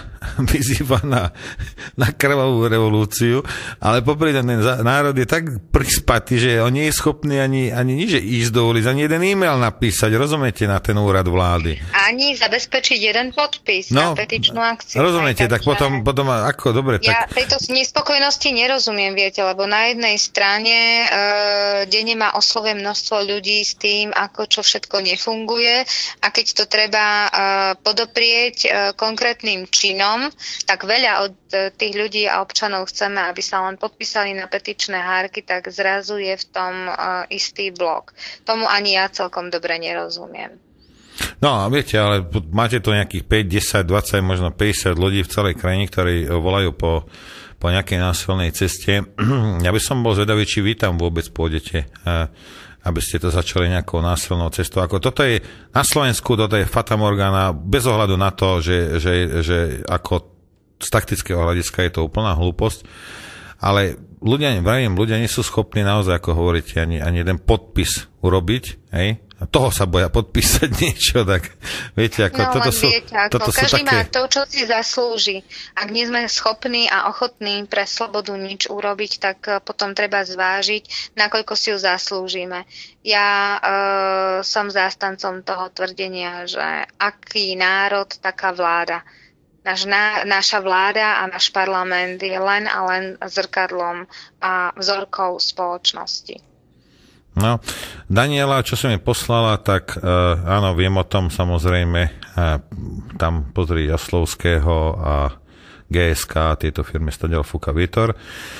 na krvavú revolúciu, ale popri ten národ je tak prispatý, že on nie je schopný ani nič ísť do ulic, ani jeden e-mail napísať, rozumiete, na ten úrad vlády. Ani zabezpečiť jeden podpis na petičnú akciu. Rozumiete, tak potom ako, dobre. Ja tejto nespokojnosti nerozumiem, viete, lebo na jednej strane denne ma oslovuje množstvo ľudí s tým, ako čo všetko nefunguje a keď to treba podoprieť konkrétnym činom, tak veľa od tých ľudí a občanov chceme, aby sa len podpísali na petičné hárky, tak zrazu je v tom istý blok. Tomu ani ja celkom dobre nerozumiem. No, viete, ale máte tu nejakých 5, 10, 20, možno 50 ľudí v celej krajine, ktorí volajú po nejakej násilnej ceste. Ja by som bol zvedavý, či vy tam vôbec pôjdete, aby ste to začali nejakou násilnou cestou. Ako toto je na Slovensku, toto je fatamorgana, bez ohľadu na to, že ako z taktického hľadiska je to úplná hlúposť, ale ľudia nie sú schopní naozaj, ako hovoríte, ani jeden podpis urobiť, hej? A toho sa boja podpísať niečo, tak viete, ako toto sú každý také... má to, čo si zaslúži. Ak nie sme schopní a ochotní pre slobodu nič urobiť, tak potom treba zvážiť, nakoľko si ju zaslúžime. Ja som zástancom toho tvrdenia, že aký národ, taká vláda. Naša vláda a náš parlament je len a len zrkadlom a vzorkou spoločnosti. No, Daniela, čo som mi poslala, tak áno, viem o tom, samozrejme, tam pozri Jaslovského a GSK, tieto firmy stadiaľ fúka vietor.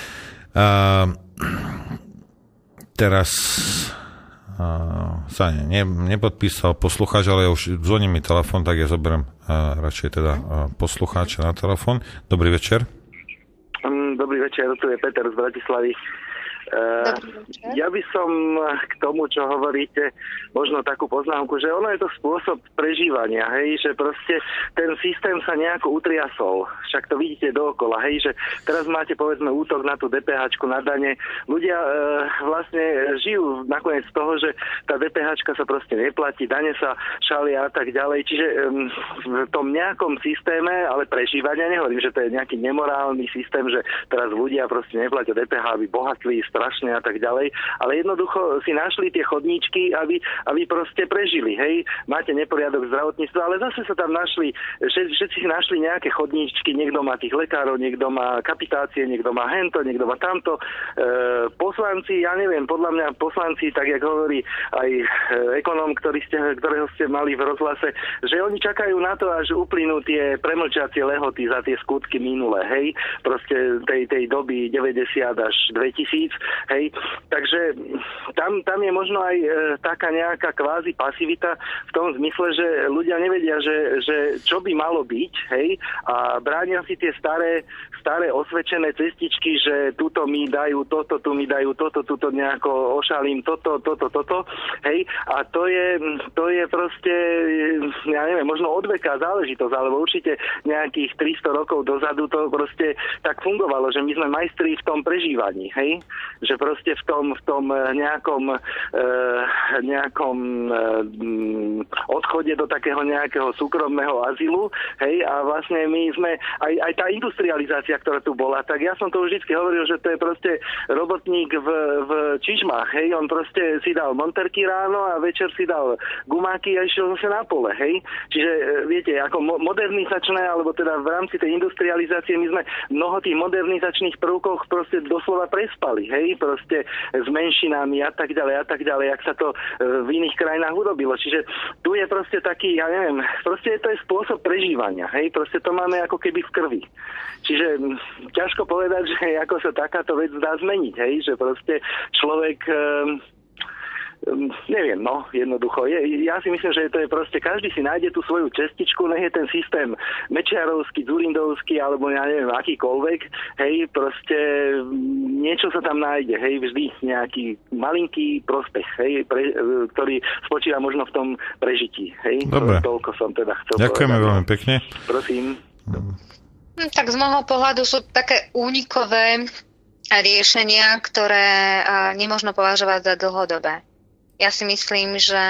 Teraz sa nepodpísal poslucháč, ale už zvoní mi telefon, tak ja zoberiem radšej teda poslucháča na telefon. Dobrý večer. Dobrý večer, tu je Peter z Bratislavy. Ja by som k tomu, čo hovoríte, možno takú poznámku, že ono je to spôsob prežívania, hej, že proste ten systém sa nejako utriasol. Však to vidíte dookola, hej, že teraz máte povedzme útok na tú DPH-čku, na dane. Ľudia vlastne žijú nakoniec z toho, že tá DPH-čka sa proste neplatí, dane sa šalia a tak ďalej. Čiže v tom nejakom systéme, ale prežívania, nehovorím, že to je nejaký nemorálny systém, že teraz ľudia proste neplatia DPH, aby bohatli strašne a tak ďalej, ale jednoducho si našli tie chodníčky, aby proste prežili, hej. Máte neporiadok v zdravotníctve, ale zase sa tam našli, všetci si našli nejaké chodníčky, niekto má tých lekárov, niekto má kapitácie, niekto má hento, niekto má tamto. Poslanci, ja neviem, podľa mňa poslanci, tak jak hovorí aj ekonóm, ktorého ste mali v rozhlase, že oni čakajú na to, až uplynú tie premlčacie lehoty za tie skutky minulé, hej, proste tej doby 90 až 2000, hej, takže tam je možno aj taká nejaká kvázi pasivita v tom zmysle, že ľudia nevedia, že čo by malo byť, hej, a bránia si tie staré osvedčené cestičky, že tuto mi dajú toto, tu mi dajú toto, tuto nejako ošalím toto, hej, a to je proste, ja neviem, možno odveká záležitosť, alebo určite nejakých 300 rokov dozadu to proste tak fungovalo, že my sme majstri v tom prežívaní, hej, že proste v tom nejakom odchode do takého nejakého súkromného azylu, hej, a vlastne my sme, aj tá industrializácia, ktorá tu bola, tak ja som to už vždycky hovoril, že to je proste robotník v čižmách, hej, on proste si dal monterky ráno a večer si dal gumáky a išiel zase na pole, hej, čiže viete, ako modernizačné, alebo teda v rámci tej industrializácie my sme mnoho tých modernizačných prvkov proste doslova prespali, hej, proste s menšinami a tak ďalej, jak sa to v iných krajinách urobilo. Čiže tu je proste taký, ja neviem, proste to je spôsob prežívania, hej, proste to máme ako keby v krvi. Čiže ťažko povedať, že ako sa takáto vec dá zmeniť, hej, že proste človek neviem, no, jednoducho. Ja si myslím, že to je proste, každý si nájde tú svoju čestičku, nech je ten systém Mečiarovský, Dzurindovský, alebo ja neviem, akýkoľvek, hej, proste niečo sa tam nájde, hej, vždy nejaký malinký prospech, hej, ktorý spočíva možno v tom prežití, hej. Dobre. Toľko som teda chcel Ďakujeme povedať. veľmi pekne. Prosím. Tak z môjho pohľadu sú také únikové riešenia, ktoré nemožno považovať za dlhodobé. Ja si myslím, že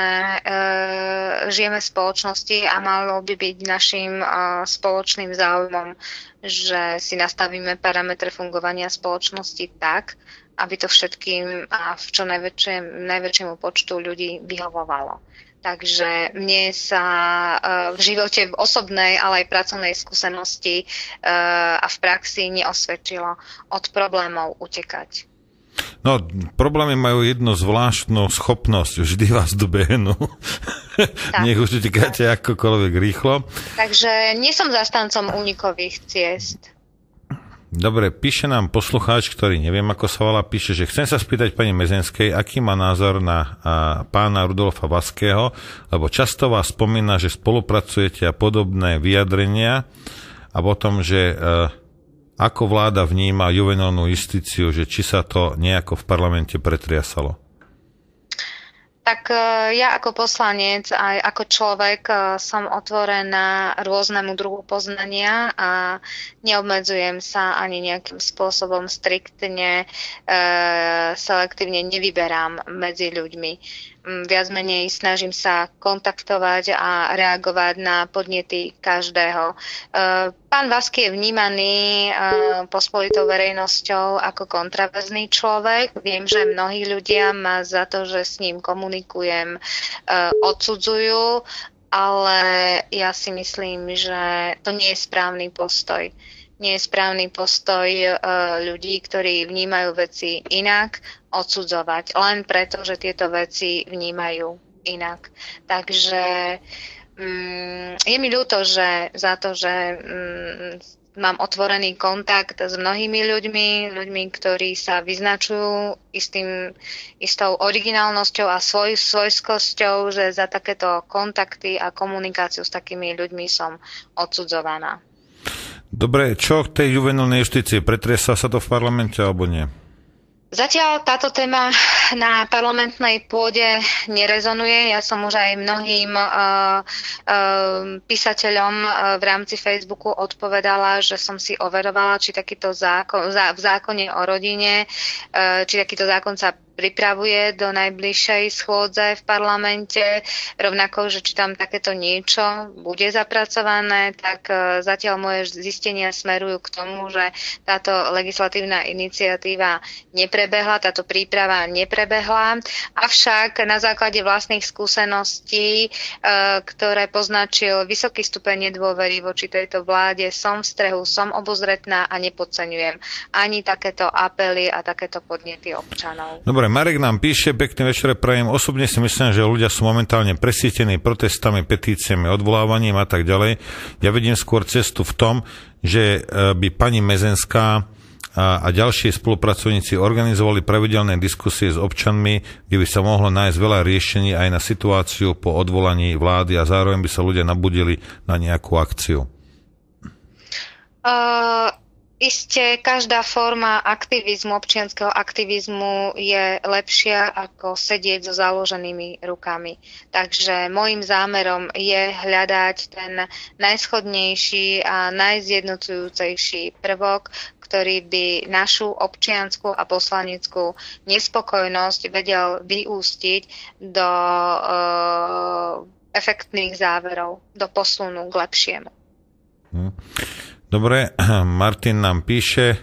žijeme v spoločnosti a malo by byť našim spoločným záujmom, že si nastavíme parametre fungovania spoločnosti tak, aby to všetkým a v čo najväčšiemu počtu ľudí vyhovovalo. Takže mne sa v živote, v osobnej, ale aj pracovnej skúsenosti a v praxi neosvedčilo od problémov utekať. No, problémy majú jednu zvláštnu schopnosť, vždy vás dobehnú. Nech už utekáte akokoľvek rýchlo. Takže nie som zastancom únikových ciest. Dobre, píše nám poslucháč, ktorý neviem, ako sa volá, píše, že chcem sa spýtať pani Mezenskej, aký má názor na pána Rudolfa Vaského, lebo často vás spomína, že spolupracujete a podobné vyjadrenia a potom, že ako vláda vníma juvenálnu justíciu, že či sa to nejako v parlamente pretriasalo? Tak ja ako poslanec aj ako človek som otvorená rôznemu druhu poznania a neobmedzujem sa ani nejakým spôsobom striktne, selektívne nevyberám medzi ľuďmi. Viac menej snažím sa kontaktovať a reagovať na podnety každého. Pán Vasky je vnímaný pospolitou verejnosťou ako kontraverzný človek. Viem, že mnohí ľudia ma za to, že s ním komunikujem, odsudzujú, ale ja si myslím, že to nie je správny postoj. Nie je správny postoj ľudí, ktorí vnímajú veci inak, odsudzovať, len preto, že tieto veci vnímajú inak. Takže je mi ľúto, že za to, že mám otvorený kontakt s mnohými ľuďmi, ktorí sa vyznačujú istou originálnosťou a svojskosťou, že za takéto kontakty a komunikáciu s takými ľuďmi som odsudzovaná. Dobre, čo k tej juvenálnej justície? Pretriesa sa to v parlamente alebo nie? Zatiaľ táto téma na parlamentnej pôde nerezonuje. Ja som už aj mnohým písateľom v rámci Facebooku odpovedala, že som si overovala, či takýto zákon v zákone o rodine, či takýto zákon sa pripravuje do najbližšej schôdze v parlamente, rovnako, že či tam takéto niečo bude zapracované, tak zatiaľ moje zistenia smerujú k tomu, že táto legislatívna iniciatíva neprebehla, táto príprava neprebehla, avšak na základe vlastných skúseností, ktoré poznačil vysoký stupeň nedôvery voči tejto vláde, som v strehu, som obozretná a nepodceňujem ani takéto apely a takéto podnety občanov. Dobre, Marek nám píše, pekný večer prajem. Osobne si myslím, že ľudia sú momentálne presítení protestami, petíciami, odvolávaním a tak ďalej. Ja vidím skôr cestu v tom, že by pani Mezenská a ďalší spolupracovníci organizovali pravidelné diskusie s občanmi, kde by sa mohlo nájsť veľa riešení aj na situáciu po odvolaní vlády a zároveň by sa ľudia nabudili na nejakú akciu. Isté, každá forma aktivizmu, občianskeho aktivizmu je lepšia ako sedieť so založenými rukami. Takže môjim zámerom je hľadať ten najschodnejší a najzjednocujúcejší prvok, ktorý by našu občiansku a poslaneckú nespokojnosť vedel vyústiť do efektných záverov, do posunu k lepšiemu. Dobre, Martin nám píše,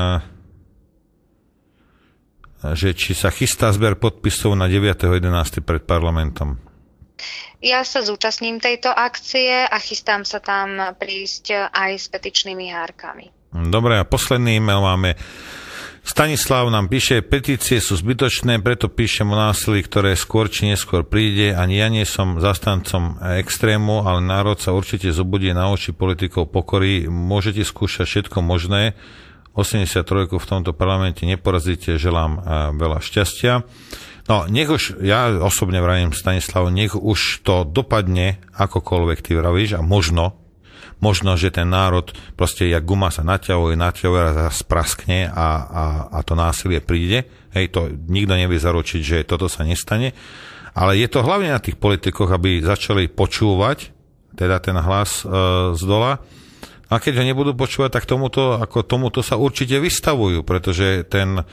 že či sa chystá zber podpisov na 9.11. pred parlamentom. Ja sa zúčastním tejto akcie a chystám sa tam prísť aj s petičnými hárkami. Dobre, a posledný e-mail máme. Stanislav nám píše, petície sú zbytočné, preto píšem o násilí, ktoré skôr či neskôr príde. Ani ja nie som zastancom extrému, ale národ sa určite zobudí na oči politikov pokory. Môžete skúšať všetko možné. 83 v tomto parlamente neporazíte, želám veľa šťastia. No, nech už, ja osobne vravím Stanislav, nech už to dopadne akokoľvek ty vravíš a možno, že ten národ proste, jak guma sa naťahuje a spraskne a to násilie príde. Hej, to nikto nevie zaručiť, že toto sa nestane. Ale je to hlavne na tých politikoch, aby začali počúvať teda ten hlas z dola. A keď ho nebudú počúvať, tak tomuto sa určite vystavujú, pretože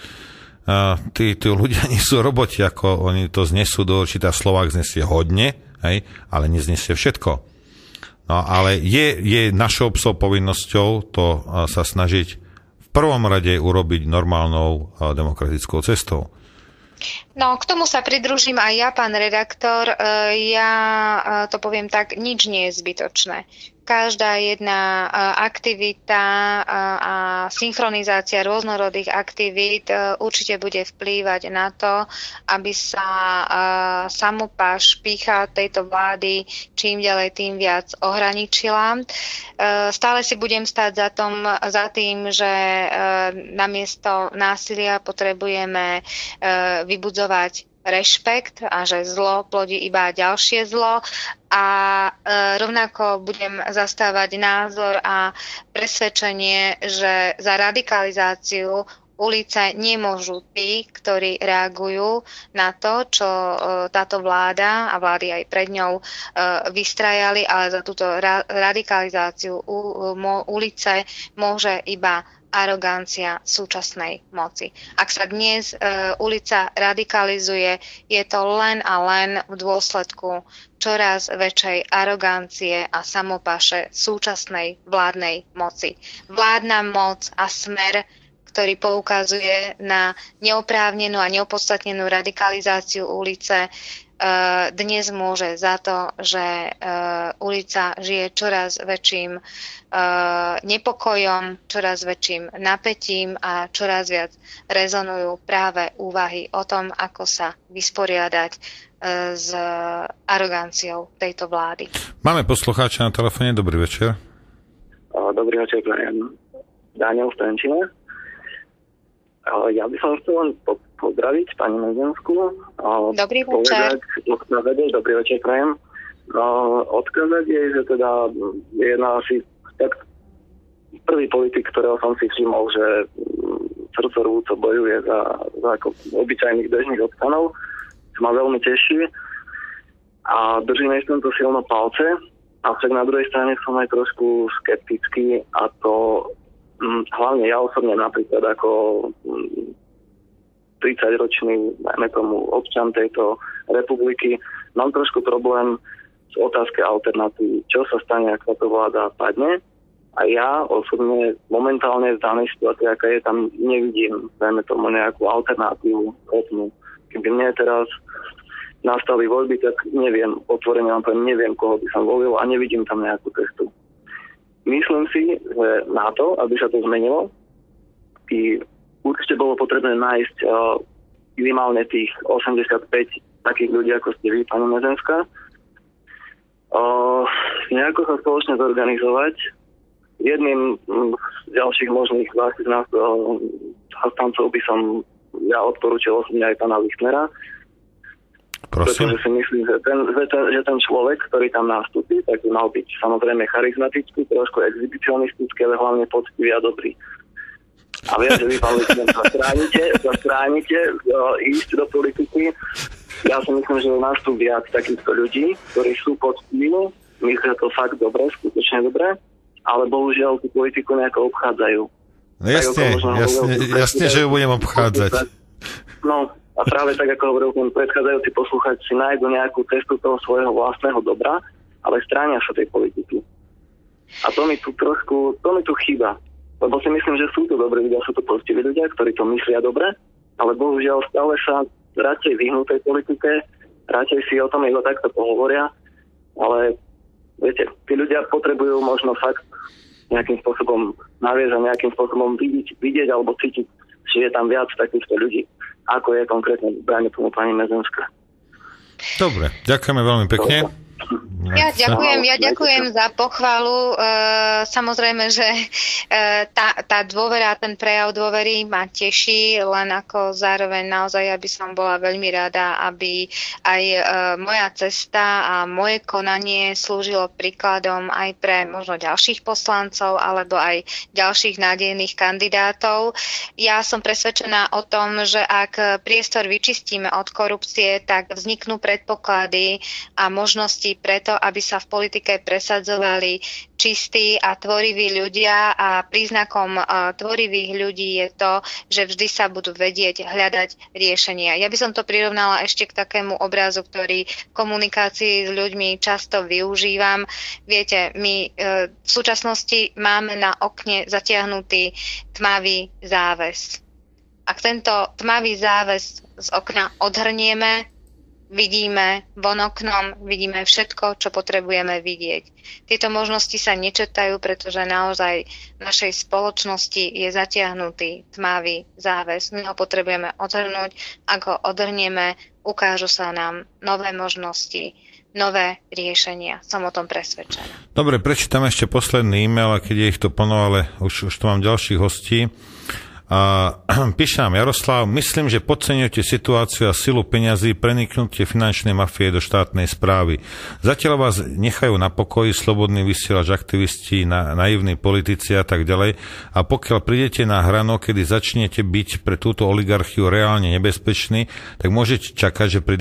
tí ľudia nie sú roboti, ako oni to znesú do určitá. Slovák znesie hodne, hej, ale neznesie všetko. No, ale je našou povinnosťou to sa snažiť v prvom rade urobiť normálnou demokratickou cestou. No, k tomu sa pridružím aj ja, pán redaktor. Ja to poviem tak, nič nie je zbytočné. Každá jedna aktivita a synchronizácia rôznorodých aktivít určite bude vplývať na to, aby sa samopáš špícha tejto vlády čím ďalej tým viac ohraničila. Stále si budem stáť za tým, že namiesto násilia potrebujeme vybudzovať rešpekt a že zlo plodí iba ďalšie zlo a rovnako budem zastávať názor a presvedčenie, že za radikalizáciu ulice nemôžu tí, ktorí reagujú na to, čo táto vláda a vlády aj pred ňou vystrajali, ale za túto radikalizáciu ulice môže iba arogancia súčasnej moci. Ak sa dnes ulica radikalizuje, je to len a len v dôsledku čoraz väčšej arogancie a samopáše súčasnej vládnej moci. Vládna moc a smer, ktorý poukazuje na neoprávnenú a neopodstatnenú radikalizáciu ulice, dnes môže za to, že ulica žije čoraz väčším nepokojom, čoraz väčším napätím a čoraz viac rezonujú práve úvahy o tom, ako sa vysporiadať s aroganciou tejto vlády. Máme poslucháča na telefóne, dobrý večer. Dobrý večer, prajem. Daniel Stenčina. Ja by som chcel len pozdraviť pani Mezenskú. Dobrý večer. Dobrý večer, prajem. Odkázať jej, že teda je náš prvý politik, ktorého som si všimol, že srdcorvúco bojuje za ako obyčajných bežných občanov, čo ma veľmi teší. A držíme v tomto silno palce, avšak na druhej strane som aj trošku skeptický, a to hlavne ja osobne napríklad ako 30-ročný, najmä tomu občan tejto republiky, mám trošku problém s otázke alternatívy. Čo sa stane, ak táto vláda padne? A ja osobne momentálne v danej situácii, aká je, tam nevidím, dajme tomu, nejakú alternatívu. Keby mne teraz nastali voľby, tak neviem, otvorene vám poviem, neviem, koho by som volil a nevidím tam nejakú cestu. Myslím si, že na to, aby sa to zmenilo, určite bolo potrebné nájsť minimálne tých 85 takých ľudí, ako ste vy, pani Mezenská. Nejako sa spoločne zorganizovať. Jedným z ďalších možných zastancov by som ja odporúčil osobne aj pána Lichtnera. Prosím. Pretože si myslím, že ten človek, ktorý tam nastúpi, tak by mal byť samozrejme charizmatický, trošku exhibicionistický, ale hlavne poctivý a dobrý. A viem, že vy, pán Lichtner, sa stránite ísť do politiky. Ja si myslím, že nás tu viac takýchto ľudí, ktorí sú poctiví, myslia to fakt dobre, skutočne dobre, ale bohužiaľ tú politiku nejako obchádzajú. No jasne, že ju budem obchádzať. No, a práve tak, ako hovoril ten predchádzajúci posluchač, si nájdu nejakú cestu toho svojho vlastného dobra, ale stránia sa tej politiky. A to mi tu chýba. Lebo si myslím, že sú to dobrí ľudia, sú to poctiví ľudia, ktorí to myslia dobre, ale bohužiaľ stále sa radšej vyhnú tej politike, radšej si o tom iba takto pohovoria, ale viete, tí ľudia potrebujú možno fakt nejakým spôsobom naviesť a nejakým spôsobom vidieť alebo cítiť, že je tam viac takýchto ľudí, ako je konkrétne bráne tomu pani Mezenská. Dobre, ďakujeme veľmi pekne. Ja ďakujem za pochvalu. Samozrejme, že tá dôvera, ten prejav dôvery ma teší, len ako zároveň naozaj, aby som bola veľmi rada, aby aj moja cesta a moje konanie slúžilo príkladom aj pre možno ďalších poslancov alebo aj ďalších nádejných kandidátov. Ja som presvedčená o tom, že ak priestor vyčistíme od korupcie, tak vzniknú predpoklady a možnosti preto, aby sa v politike presadzovali čistí a tvoriví ľudia, a príznakom tvorivých ľudí je to, že vždy sa budú vedieť hľadať riešenia. Ja by som to prirovnala ešte k takému obrazu, ktorý v komunikácii s ľuďmi často využívam. Viete, my v súčasnosti máme na okne zatiahnutý tmavý záves. Ak tento tmavý záves z okna odhrnieme, vidíme von oknom, vidíme všetko, čo potrebujeme vidieť. Tieto možnosti sa nečetajú, pretože naozaj v našej spoločnosti je zatiahnutý tmavý záves. My ho potrebujeme odhrnúť. Ak ho odhrnieme, ukážu sa nám nové možnosti, nové riešenia. Som o tom presvedčená. Dobre, prečítam ešte posledný e-mail, a keď je ich to plno, ale už tu mám ďalších hostí. Píše nám Jaroslav: myslím, že podceňujete situáciu a silu peňazí, preniknutie finančnej mafie do štátnej správy. Zatiaľ vás nechajú na pokoji slobodný vysielač, aktivisti, naivní politici a tak ďalej. A pokiaľ prídete na hrano, kedy začnete byť pre túto oligarchiu reálne nebezpečný, tak môžete čakať, že pri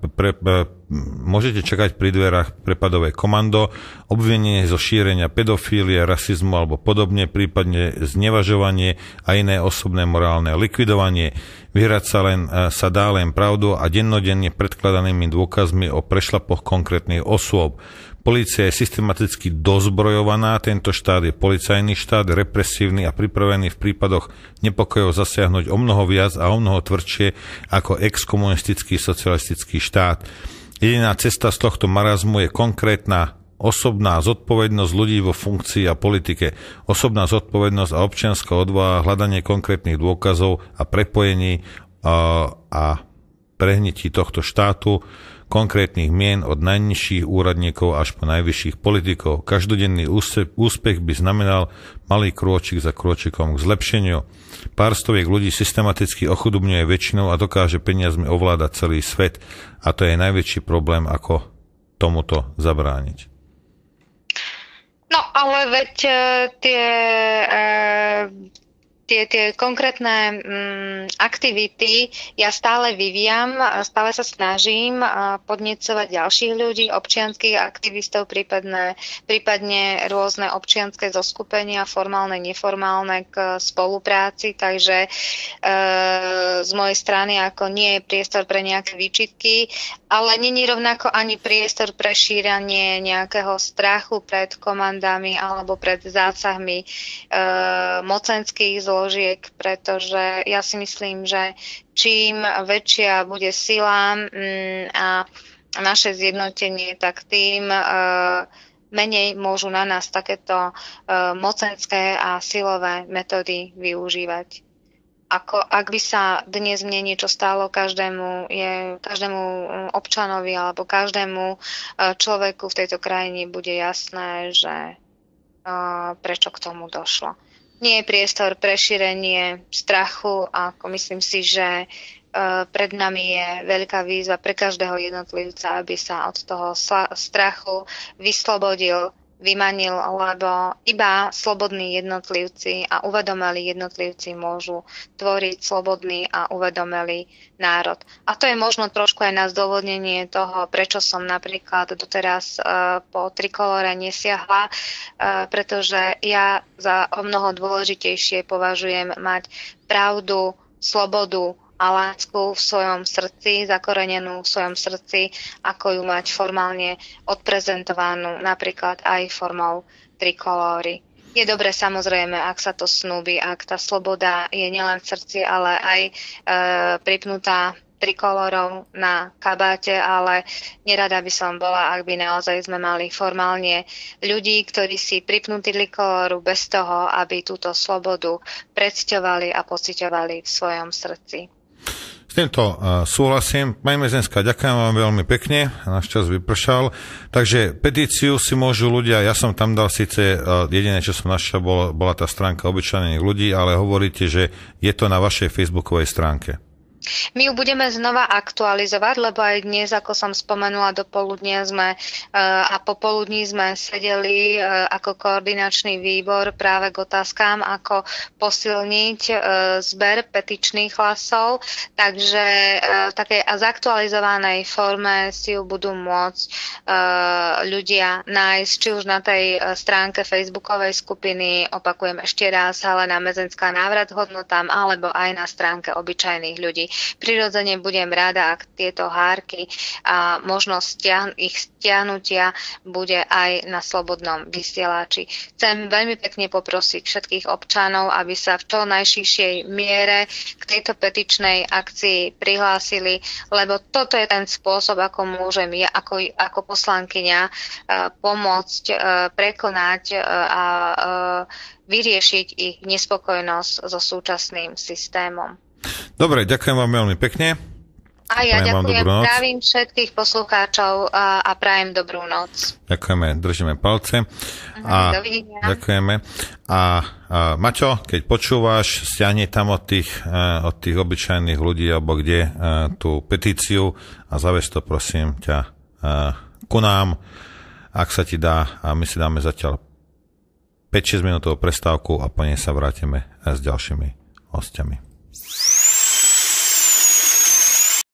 dverách prepadové komando, obvinenie zo šírenia pedofílie, rasizmu alebo podobne, prípadne znevažovanie a iné osobné morálne likvidovanie. Vyhrať sa dá len pravdu a dennodenne predkladanými dôkazmi o prešľapoch konkrétnych osôb. Polícia je systematicky dozbrojovaná, tento štát je policajný štát, represívny a pripravený v prípadoch nepokojov zasiahnuť o mnoho viac a o mnoho tvrdšie ako exkomunistický socialistický štát. Jediná cesta z tohto marazmu je konkrétna osobná zodpovednosť ľudí vo funkcii a politike. Osobná zodpovednosť a občianska odvaha, hľadanie konkrétnych dôkazov a prepojení a prehnití tohto štátu, konkrétnych mien od najnižších úradníkov až po najvyšších politikov. Každodenný úspech by znamenal malý krôčik za krôčikom k zlepšeniu. Pár stoviek ľudí systematicky ochudobňuje väčšinou a dokáže peniazmi ovládať celý svet. A to je najväčší problém, ako tomuto zabrániť. No, ale veď tie tie konkrétne aktivity ja stále vyvíjam, stále sa snažím podnecovať ďalších ľudí, občianskych aktivistov, prípadne rôzne občianske zoskupenia, formálne, neformálne k spolupráci, takže z mojej strany ako nie je priestor pre nejaké výčitky, ale nie je rovnako ani priestor pre šírenie nejakého strachu pred komandami alebo pred zásahmi mocenských zložiek, pretože ja si myslím, že čím väčšia bude sila a naše zjednotenie, tak tým menej môžu na nás takéto mocenské a silové metódy využívať. Ak by sa dnes mne niečo stalo každému občanovi alebo každému človeku v tejto krajine, bude jasné, že prečo k tomu došlo. Nie je priestor pre šírenie strachu, ako myslím si, že pred nami je veľká výzva pre každého jednotlivca, aby sa od toho strachu vyslobodil, vymanil, lebo iba slobodní jednotlivci a uvedomelí jednotlivci môžu tvoriť slobodný a uvedomelý národ. A to je možno trošku aj na zdôvodnenie toho, prečo som napríklad doteraz po trikolore nesiahla, pretože ja za o mnoho dôležitejšie považujem mať pravdu, slobodu a lásku v svojom srdci, zakorenenú v svojom srdci, ako ju mať formálne odprezentovanú napríklad aj formou trikolóry. Je dobre samozrejme, ak sa to snúbi, ak tá sloboda je nielen v srdci, ale aj pripnutá trikolórov na kabáte, ale nerada by som bola, ak by naozaj sme mali formálne ľudí, ktorí si pripnutí trikolóru bez toho, aby túto slobodu precťovali a pociťovali v svojom srdci. S týmto súhlasím. Pani Mezenská, ďakujem vám veľmi pekne. Náš čas vypršal. Takže petíciu si môžu ľudia, ja som tam dal síce, jediné, čo som našiel, bola tá stránka obyčajných ľudí, ale hovoríte, že je to na vašej facebookovej stránke. My ju budeme znova aktualizovať, lebo aj dnes, ako som spomenula, do poludnia a popoludní sme sedeli ako koordinačný výbor práve k otázkám, ako posilniť zber petičných hlasov, takže v takej zaktualizovanej forme si ju budú môcť ľudia nájsť, či už na tej stránke facebookovej skupiny, opakujem ešte raz, Helena Mezenská návrat hodnotám, alebo aj na stránke obyčajných ľudí. Prirodzene budem rada, ak tieto hárky a možnosť ich stiahnutia bude aj na slobodnom vysielači. Chcem veľmi pekne poprosiť všetkých občanov, aby sa v čo najširšej miere k tejto petičnej akcii prihlásili, lebo toto je ten spôsob, ako môžem ja ako poslankyňa pomôcť prekonať a vyriešiť ich nespokojnosť so súčasným systémom. Dobre, ďakujem vám veľmi pekne. A ja ďakujem, zdravím všetkých poslucháčov a prajem dobrú noc. Ďakujeme, držíme palce. Dovidenia. Ďakujeme. A Maťo, keď počúvaš, stiahni tam od tých obyčajných ľudí, alebo kde tú petíciu a zaves to, prosím ťa, ku nám, ak sa ti dá, a my si dáme zatiaľ 5-6 minútovú prestávku a po nej sa vrátime s ďalšími hostiami.